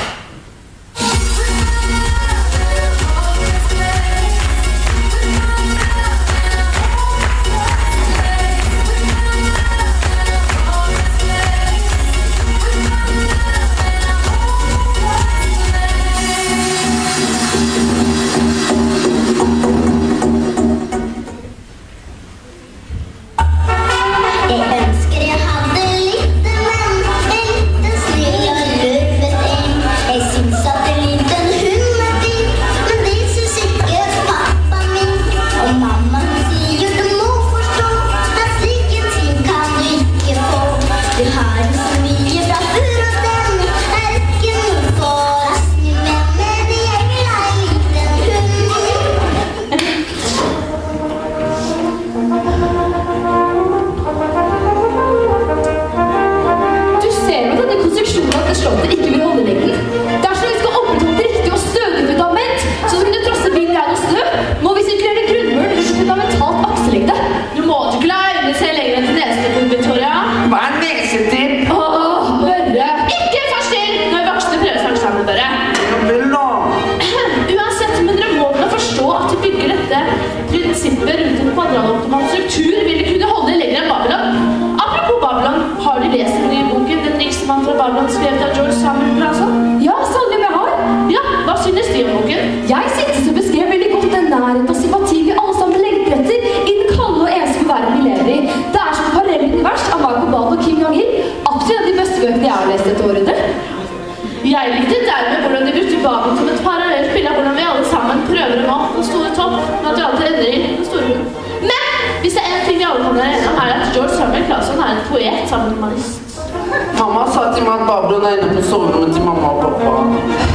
Mamma sa til meg at Babylon er inne på soverommet til mamma og pappa.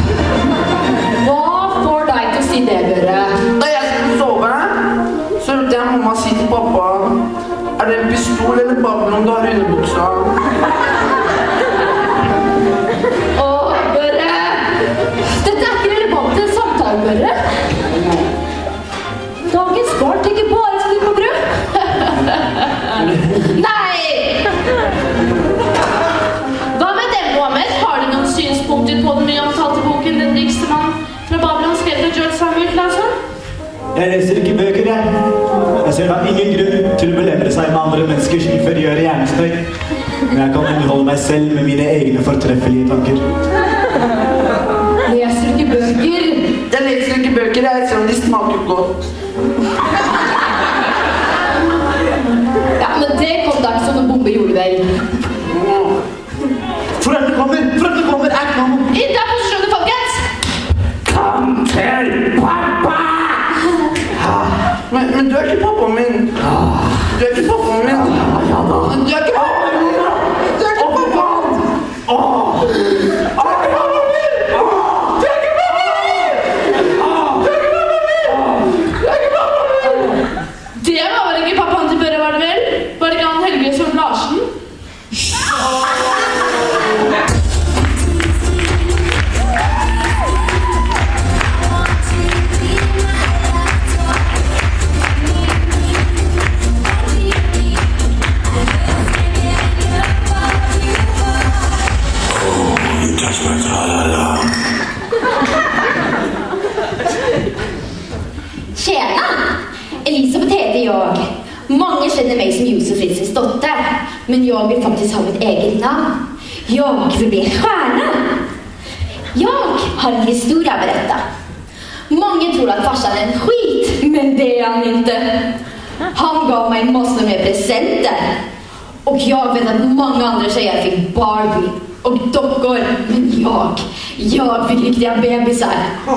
Hva får deg til å si det, Børre? Da jeg skulle sove, så hørte jeg mamma si til pappa: Er det en pistol eller Babylon du har i underbuksa? Åh, Børre! Dette er ikke relevant til en samtale, Børre. Dagens barn tenker bare til på brød. Nei! Hva med dem, Mohammed? Har du noen synspunkter på den mye omtalte boken Den rikeste mann fra Babylon, skrevet av George Samuel Clausen? Jeg leser ikke bøker, jeg. Jeg ser da ingen grunn til å belemre seg med andre menneskers inferiøre hjernestrekk. Men jeg kan underholde meg selv med mine egne fortreffelige tanker. Leser du ikke bøker? Jeg leser ikke bøker, jeg, selv om de smaker godt. Ja, men det kom da ikke som en bombe gjorde vel. Foreldre kommer! Foreldre kommer! Jeg kommer! Inn der posisjonen, folkens! Kom til pappa! Men, men du er ikke pappaen min. Du er ikke pappaen min. Men du er ikke pappaen min. Du er ikke pappaen. Åh! Åh! Tjena! Elisabeth heter jag. Många känner mig som Josef Fritzls dotter. Men jag vill faktiskt ha mitt eget namn. Jag vill bli en stjärna. Jag har en historia att berätta. Många tror att farsan är en skit, men det är han inte. Han gav mig massor med presenter. Och jag vet att många andra tjejer fick Barbie och dockor. Men jag, jag fick riktiga bebisar.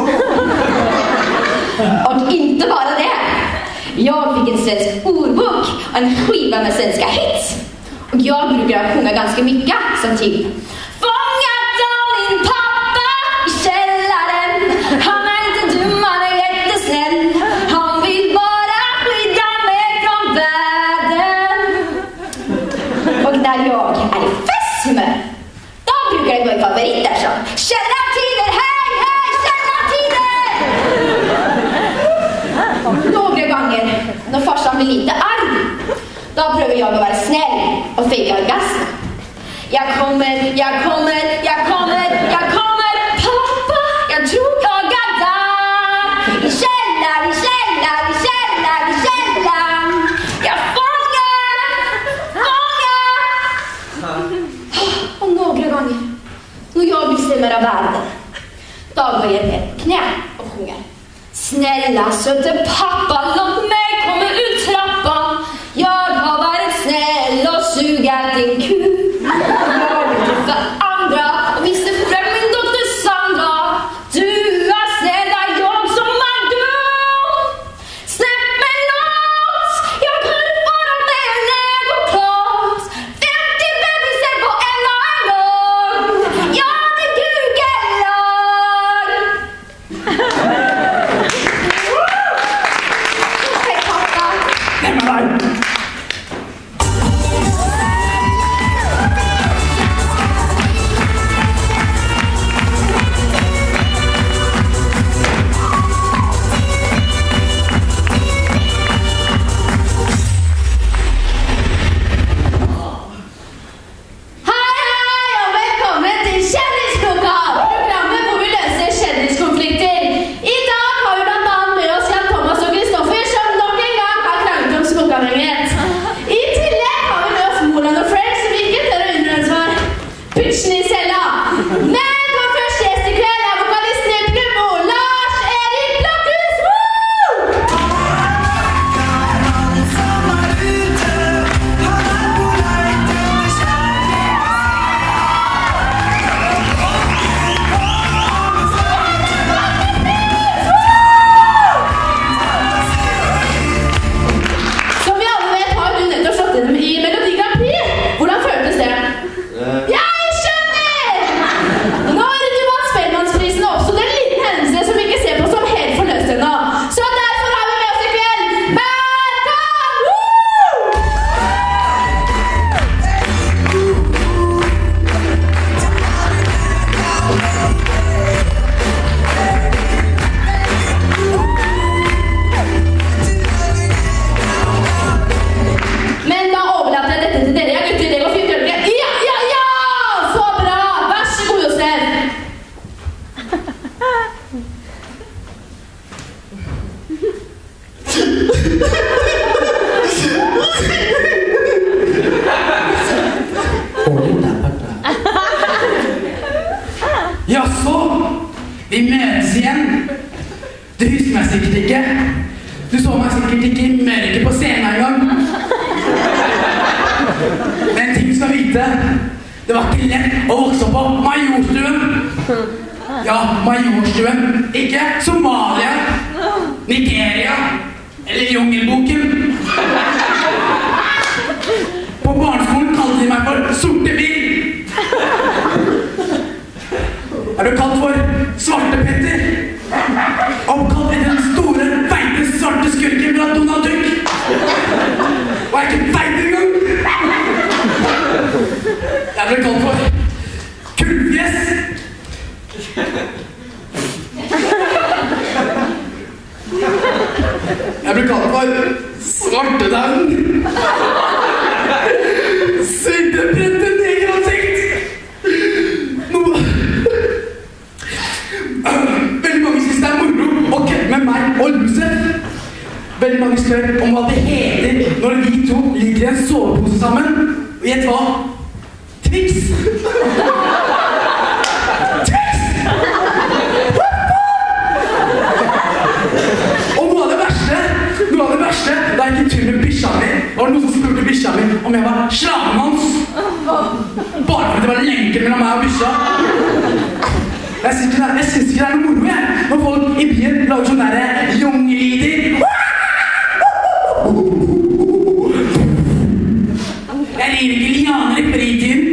Och inte bara det. Jag fick en svensk ordbok och en skiva med svenska hits. Och jag brukar sjunga ganska mycket, som typ fångat av min pappa i källaren. Han är inte dum, han är jättesnäll. Han vill bara skydda mig från världen. Och när jag är i festhumör, då brukar det gå i favoriter som källartider, hej, hej, källartider! Några gånger när farsan blir lite arg, då prövar jag att vara snäll och fejka orgasm. Jag kommer, jag kommer, jag kommer, jag kommer. Pappa, jag tror jag är där. I källar, i källar, i källar, i källar. Jag fångar, fångar. Och några gånger, när jag bestämmer av världen, då går jag ner på knä och sjunger. Snälla söte pappa, låt mig komma ut trappan. Jag har varit snäll och sugat din kuk. Jag vill träffa andra och visa fram min dotter Sandra. Du är snälla, jag som är dum. Släpp mig loss, jag kan vara med en legokloss. femtio bebisar på en gång. Jag är kukelag. Hej pappa. Nej men nej! Jaså, vi möts igen. Du husker meg sikkert ikke. Du så meg sikkert ikke i mørket på scenen en gang. Men ting skal vite. Det var ikke lett å vokse opp på Majorstuen. Ja, Majorstuen. Ikke Somalia, Nigeria eller Jungelboken. På barneskolen kalte de meg for Sortebil. Er du kalt for Svarte Petter? Oppkalt etter den store, feite, svarte skurken fra Donald Duck. Og er ikke feit engang. Jeg ble kalt for Kullfjes. Jeg ble kalt for Svartedauden. Syltebrette negeransikt. Veldig mange synes det er moro og kødde med meg og Josef. Veldig mange spør om hva det heter når vi to ligger i en sovepose sammen. Og gjett hva? Twix! Twix! Og noe av det verste, noe av det verste, det er ikke tur med bikkja mi. Var det noen som spurte bikkja mi om jeg var slaven hans? Bare fordi det var lenker mellom meg og bikkja. Jeg synes ikke det er, jeg synes ikke det er noe moro, jeg. Når folk i byen lager sånne der jungelyder. Jeg rir ikke lianer i fritiden.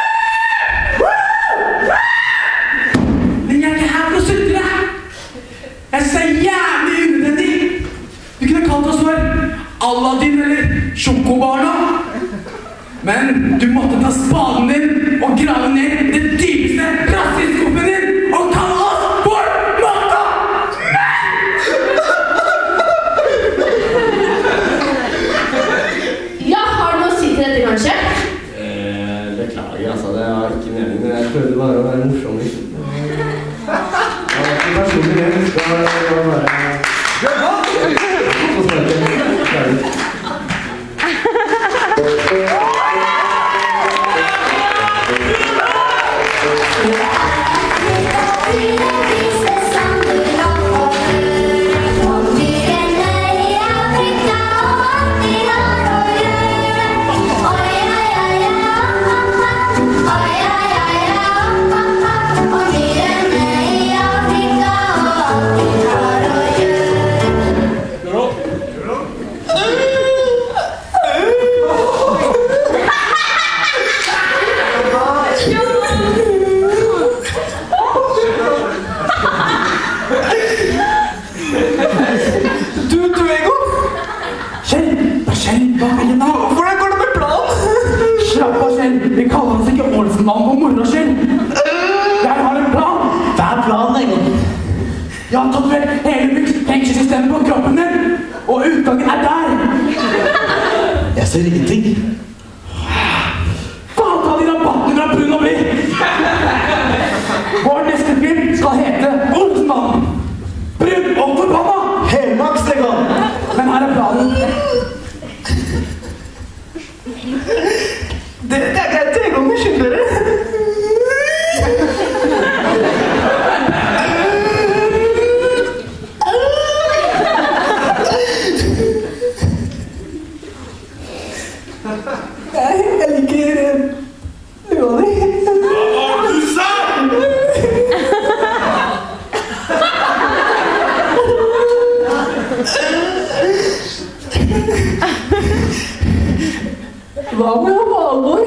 Men jeg er ikke her for å sutre. Jeg synes det er jævlig unødvendig. Du kunne kalt oss for Aladdin eller Sjokobarna. Men du måtte ta spaden din og grave ned det dypeste rasistskuffen din og kalle oss for Måta! Ja, har du noe å si til dette, kanskje? Eh, beklager, altså. Det var ikke meningen. Jeg prøvde bare å være morsom. Ja, det er ikke personlig det. Det skal bare... Jeg har tatt vel hele mitt tenkesystemet på kroppen din, og utgangen er der. Jeg ser ingenting. Faen, ta de rabattene fra Brun og Bli. Vår neste film skal hete Olsenmannen. Brun og forbanna. Helmaks, det går. Men her er planen. Det, det er greit, det går med skyldere. Jeg liker Leoni. Hva var det du sa? Hva med Valborg?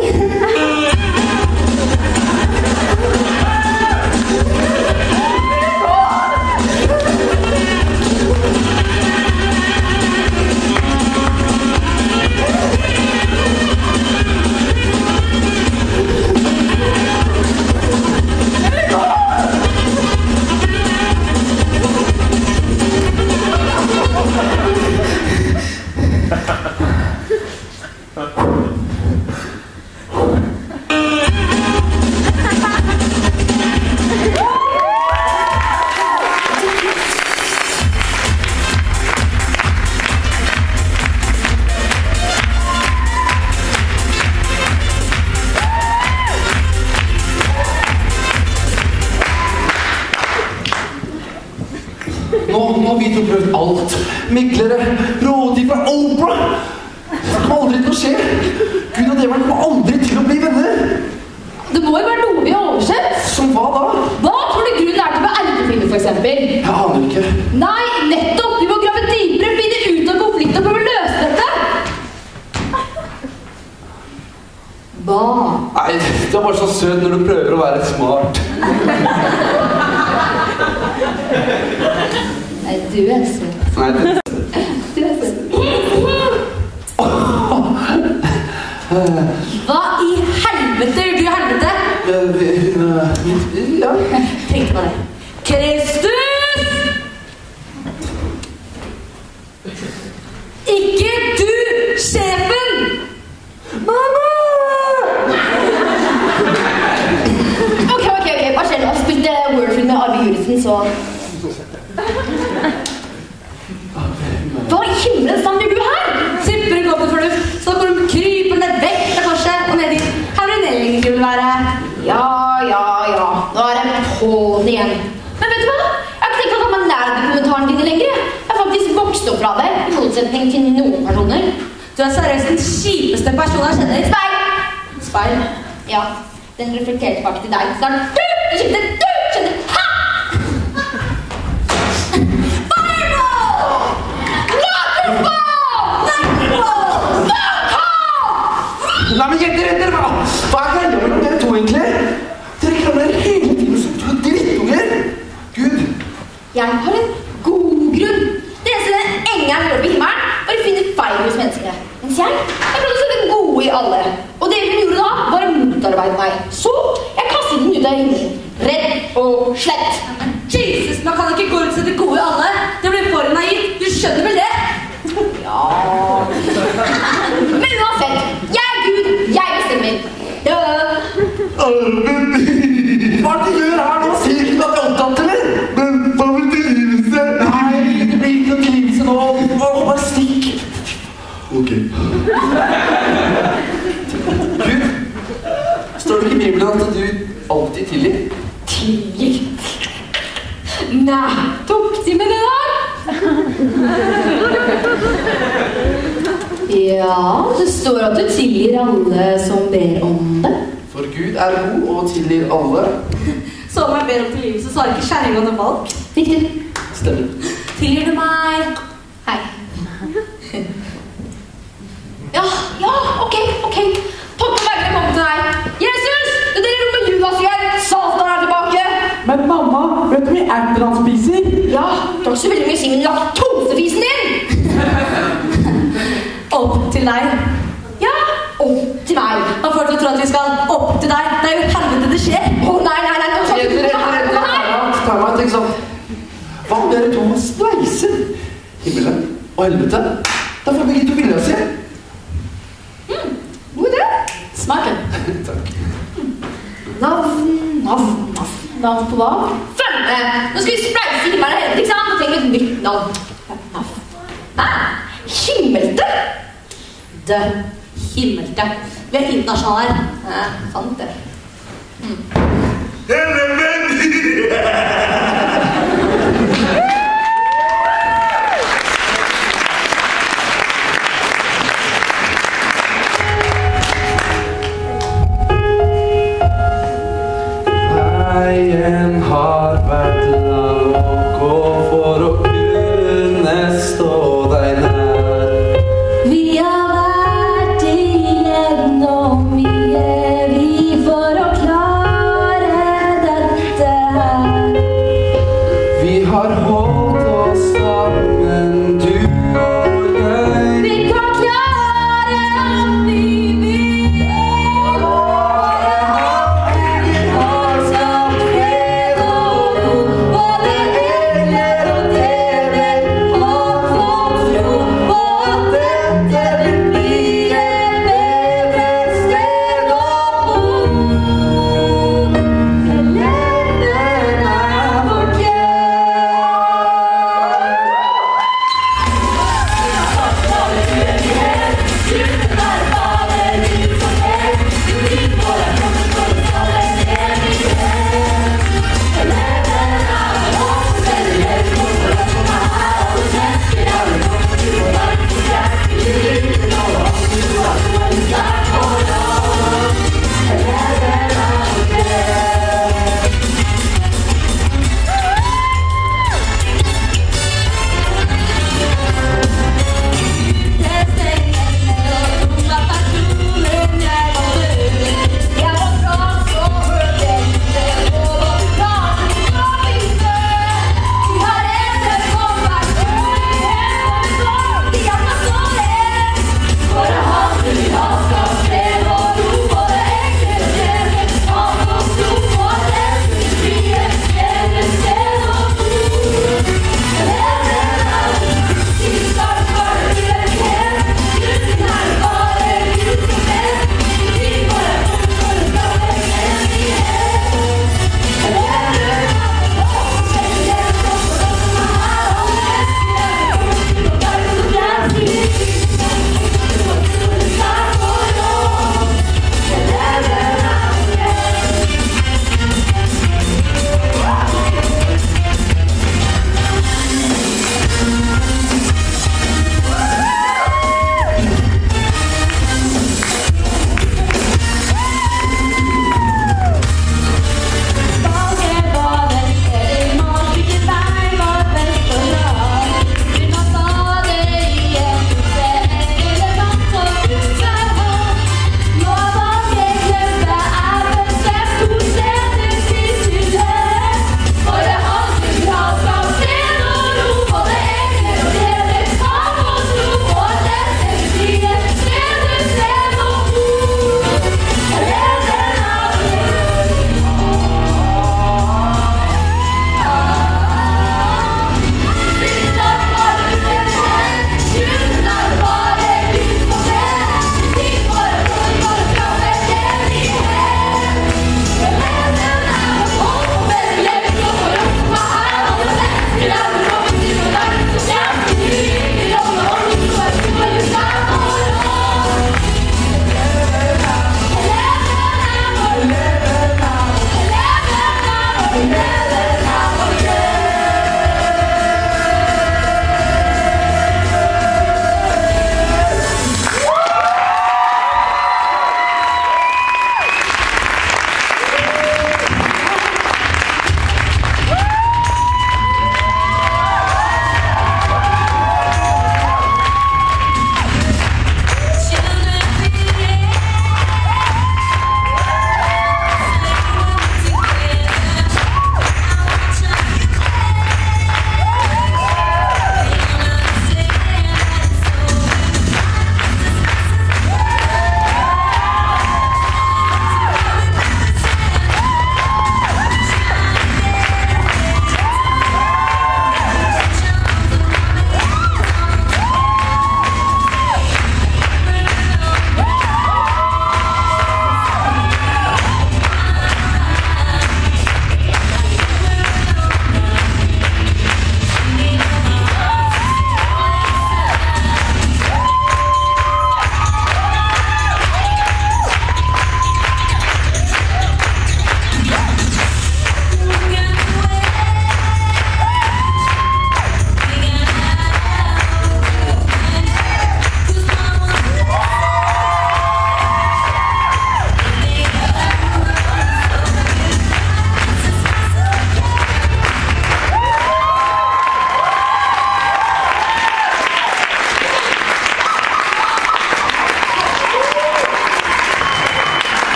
Nå, nå har vi to prøvd alt. Meglere, rådgiver, Oprah. Det kommer aldri til å skje. Gud og djevelen kommer aldri til å bli venner. Det må jo være noe vi har oversett. Som hva da? Hva tror du grunnen er til å erkefilmer, for eksempel? Jeg aner ikke. Nei, nettopp! Vi må grave dypere, finne ut av konflikten og prøve å løse dette. Hva? Nei, du er bare så søt når du prøver å være smart. Nei, du er søt. Nei, det... Du er søt. Hva i helvete gjør du i helvete? Ja. Tenk på det. Kristus! Ikke du, sjefen! Mamma! Ok, ok, ok. Hva skjer nå? Spilte Wordfilm med Arve Juritzen, så... Hva i himmelens navn gjør du her? Tripper en kopp for luft, så går du kryper ned vekk fra korset og ned dit. Her vil Nelling ikke vil være. Ja, ja, ja. Nå er det på'n igjen. Men vet du hva? Jeg har ikke tenkt at man lærer de kommentarene dine lenger. Jeg har faktisk vokst opp fra det, i motsetning til noen personer. Du er seriøst den kjipeste personen jeg kjenner. Speil! Speil. Ja, den reflekterer tilbake til deg. Så er det du! Du kjenner, du kjenner. Ha! Fireball! Waterfall! Nightfall! Knock-off! Nei, men jenter, jenter, hva? Hva er greia med dere to egentlig? Dere krangler hele tiden som to drittunger. Gud. Jeg har en god grunn. Det eneste den engelen gjør på himmelen, var å finne feil hos menneskene. Mens jeg, jeg prøvde å se det gode i alle. Og det hun gjorde da, var å motarbeide meg. Så jeg kastet den ut av himmelen. Redd og slett. Jesus, man kan ikke gå ut og se det gode i alle. Det blir for naivt. Du skjønner vel det? Ja. Men uansett, jeg er Gud. Jeg bestemmer. Ja. Hva er det du gjør her nå? Sier ikke at jeg er opptatt, eller? Men hva med tilgivelse? Nei, det blir ikke noe tilgivelse nå. Bare stikk. Ok. Gud, står det ikke i Bibelen at du alltid tilgir? Tilgir? Nei, tok de med det der? Ja, det står at du tilgir alle som ber om det. For Gud er god og tilgir alle. Så om jeg ber om tilgivelse, så har ikke kjæring og valg. Riktig. Stemmer. Tilgir du meg? Hei. Ja, ja, ok, ok. Takk for vegne kom til deg. Jesus, det deler rom med Judas igjen. Satan er tilbake. Men mamma, vet du hvor mye erter han spiser? Ja, du har ikke så veldig mye å si med den laktosefisen din. Opp til deg. Ja, opp til meg. Man får til å tro at vi skal opp til deg. Det er jo helvete det skjer. Å, oh, nei, nei, nei. Nå skal du ikke her på meg. Ta meg, tenk sånn. Hva om dere to spleiser? Himmelen og helvete. Da får vi ikke to vilja se. Mm, god idé. Smaken. Takk. Navn, navn, navn. Navn på hva? Følg med. Nå skal vi spleise himmelen og helvete, ikke sant? Nå trenger vi et nytt navn. Navn. Ah, himmelte. Det himmelte. Vi er internasjonale her. Ja, sant det. Mm.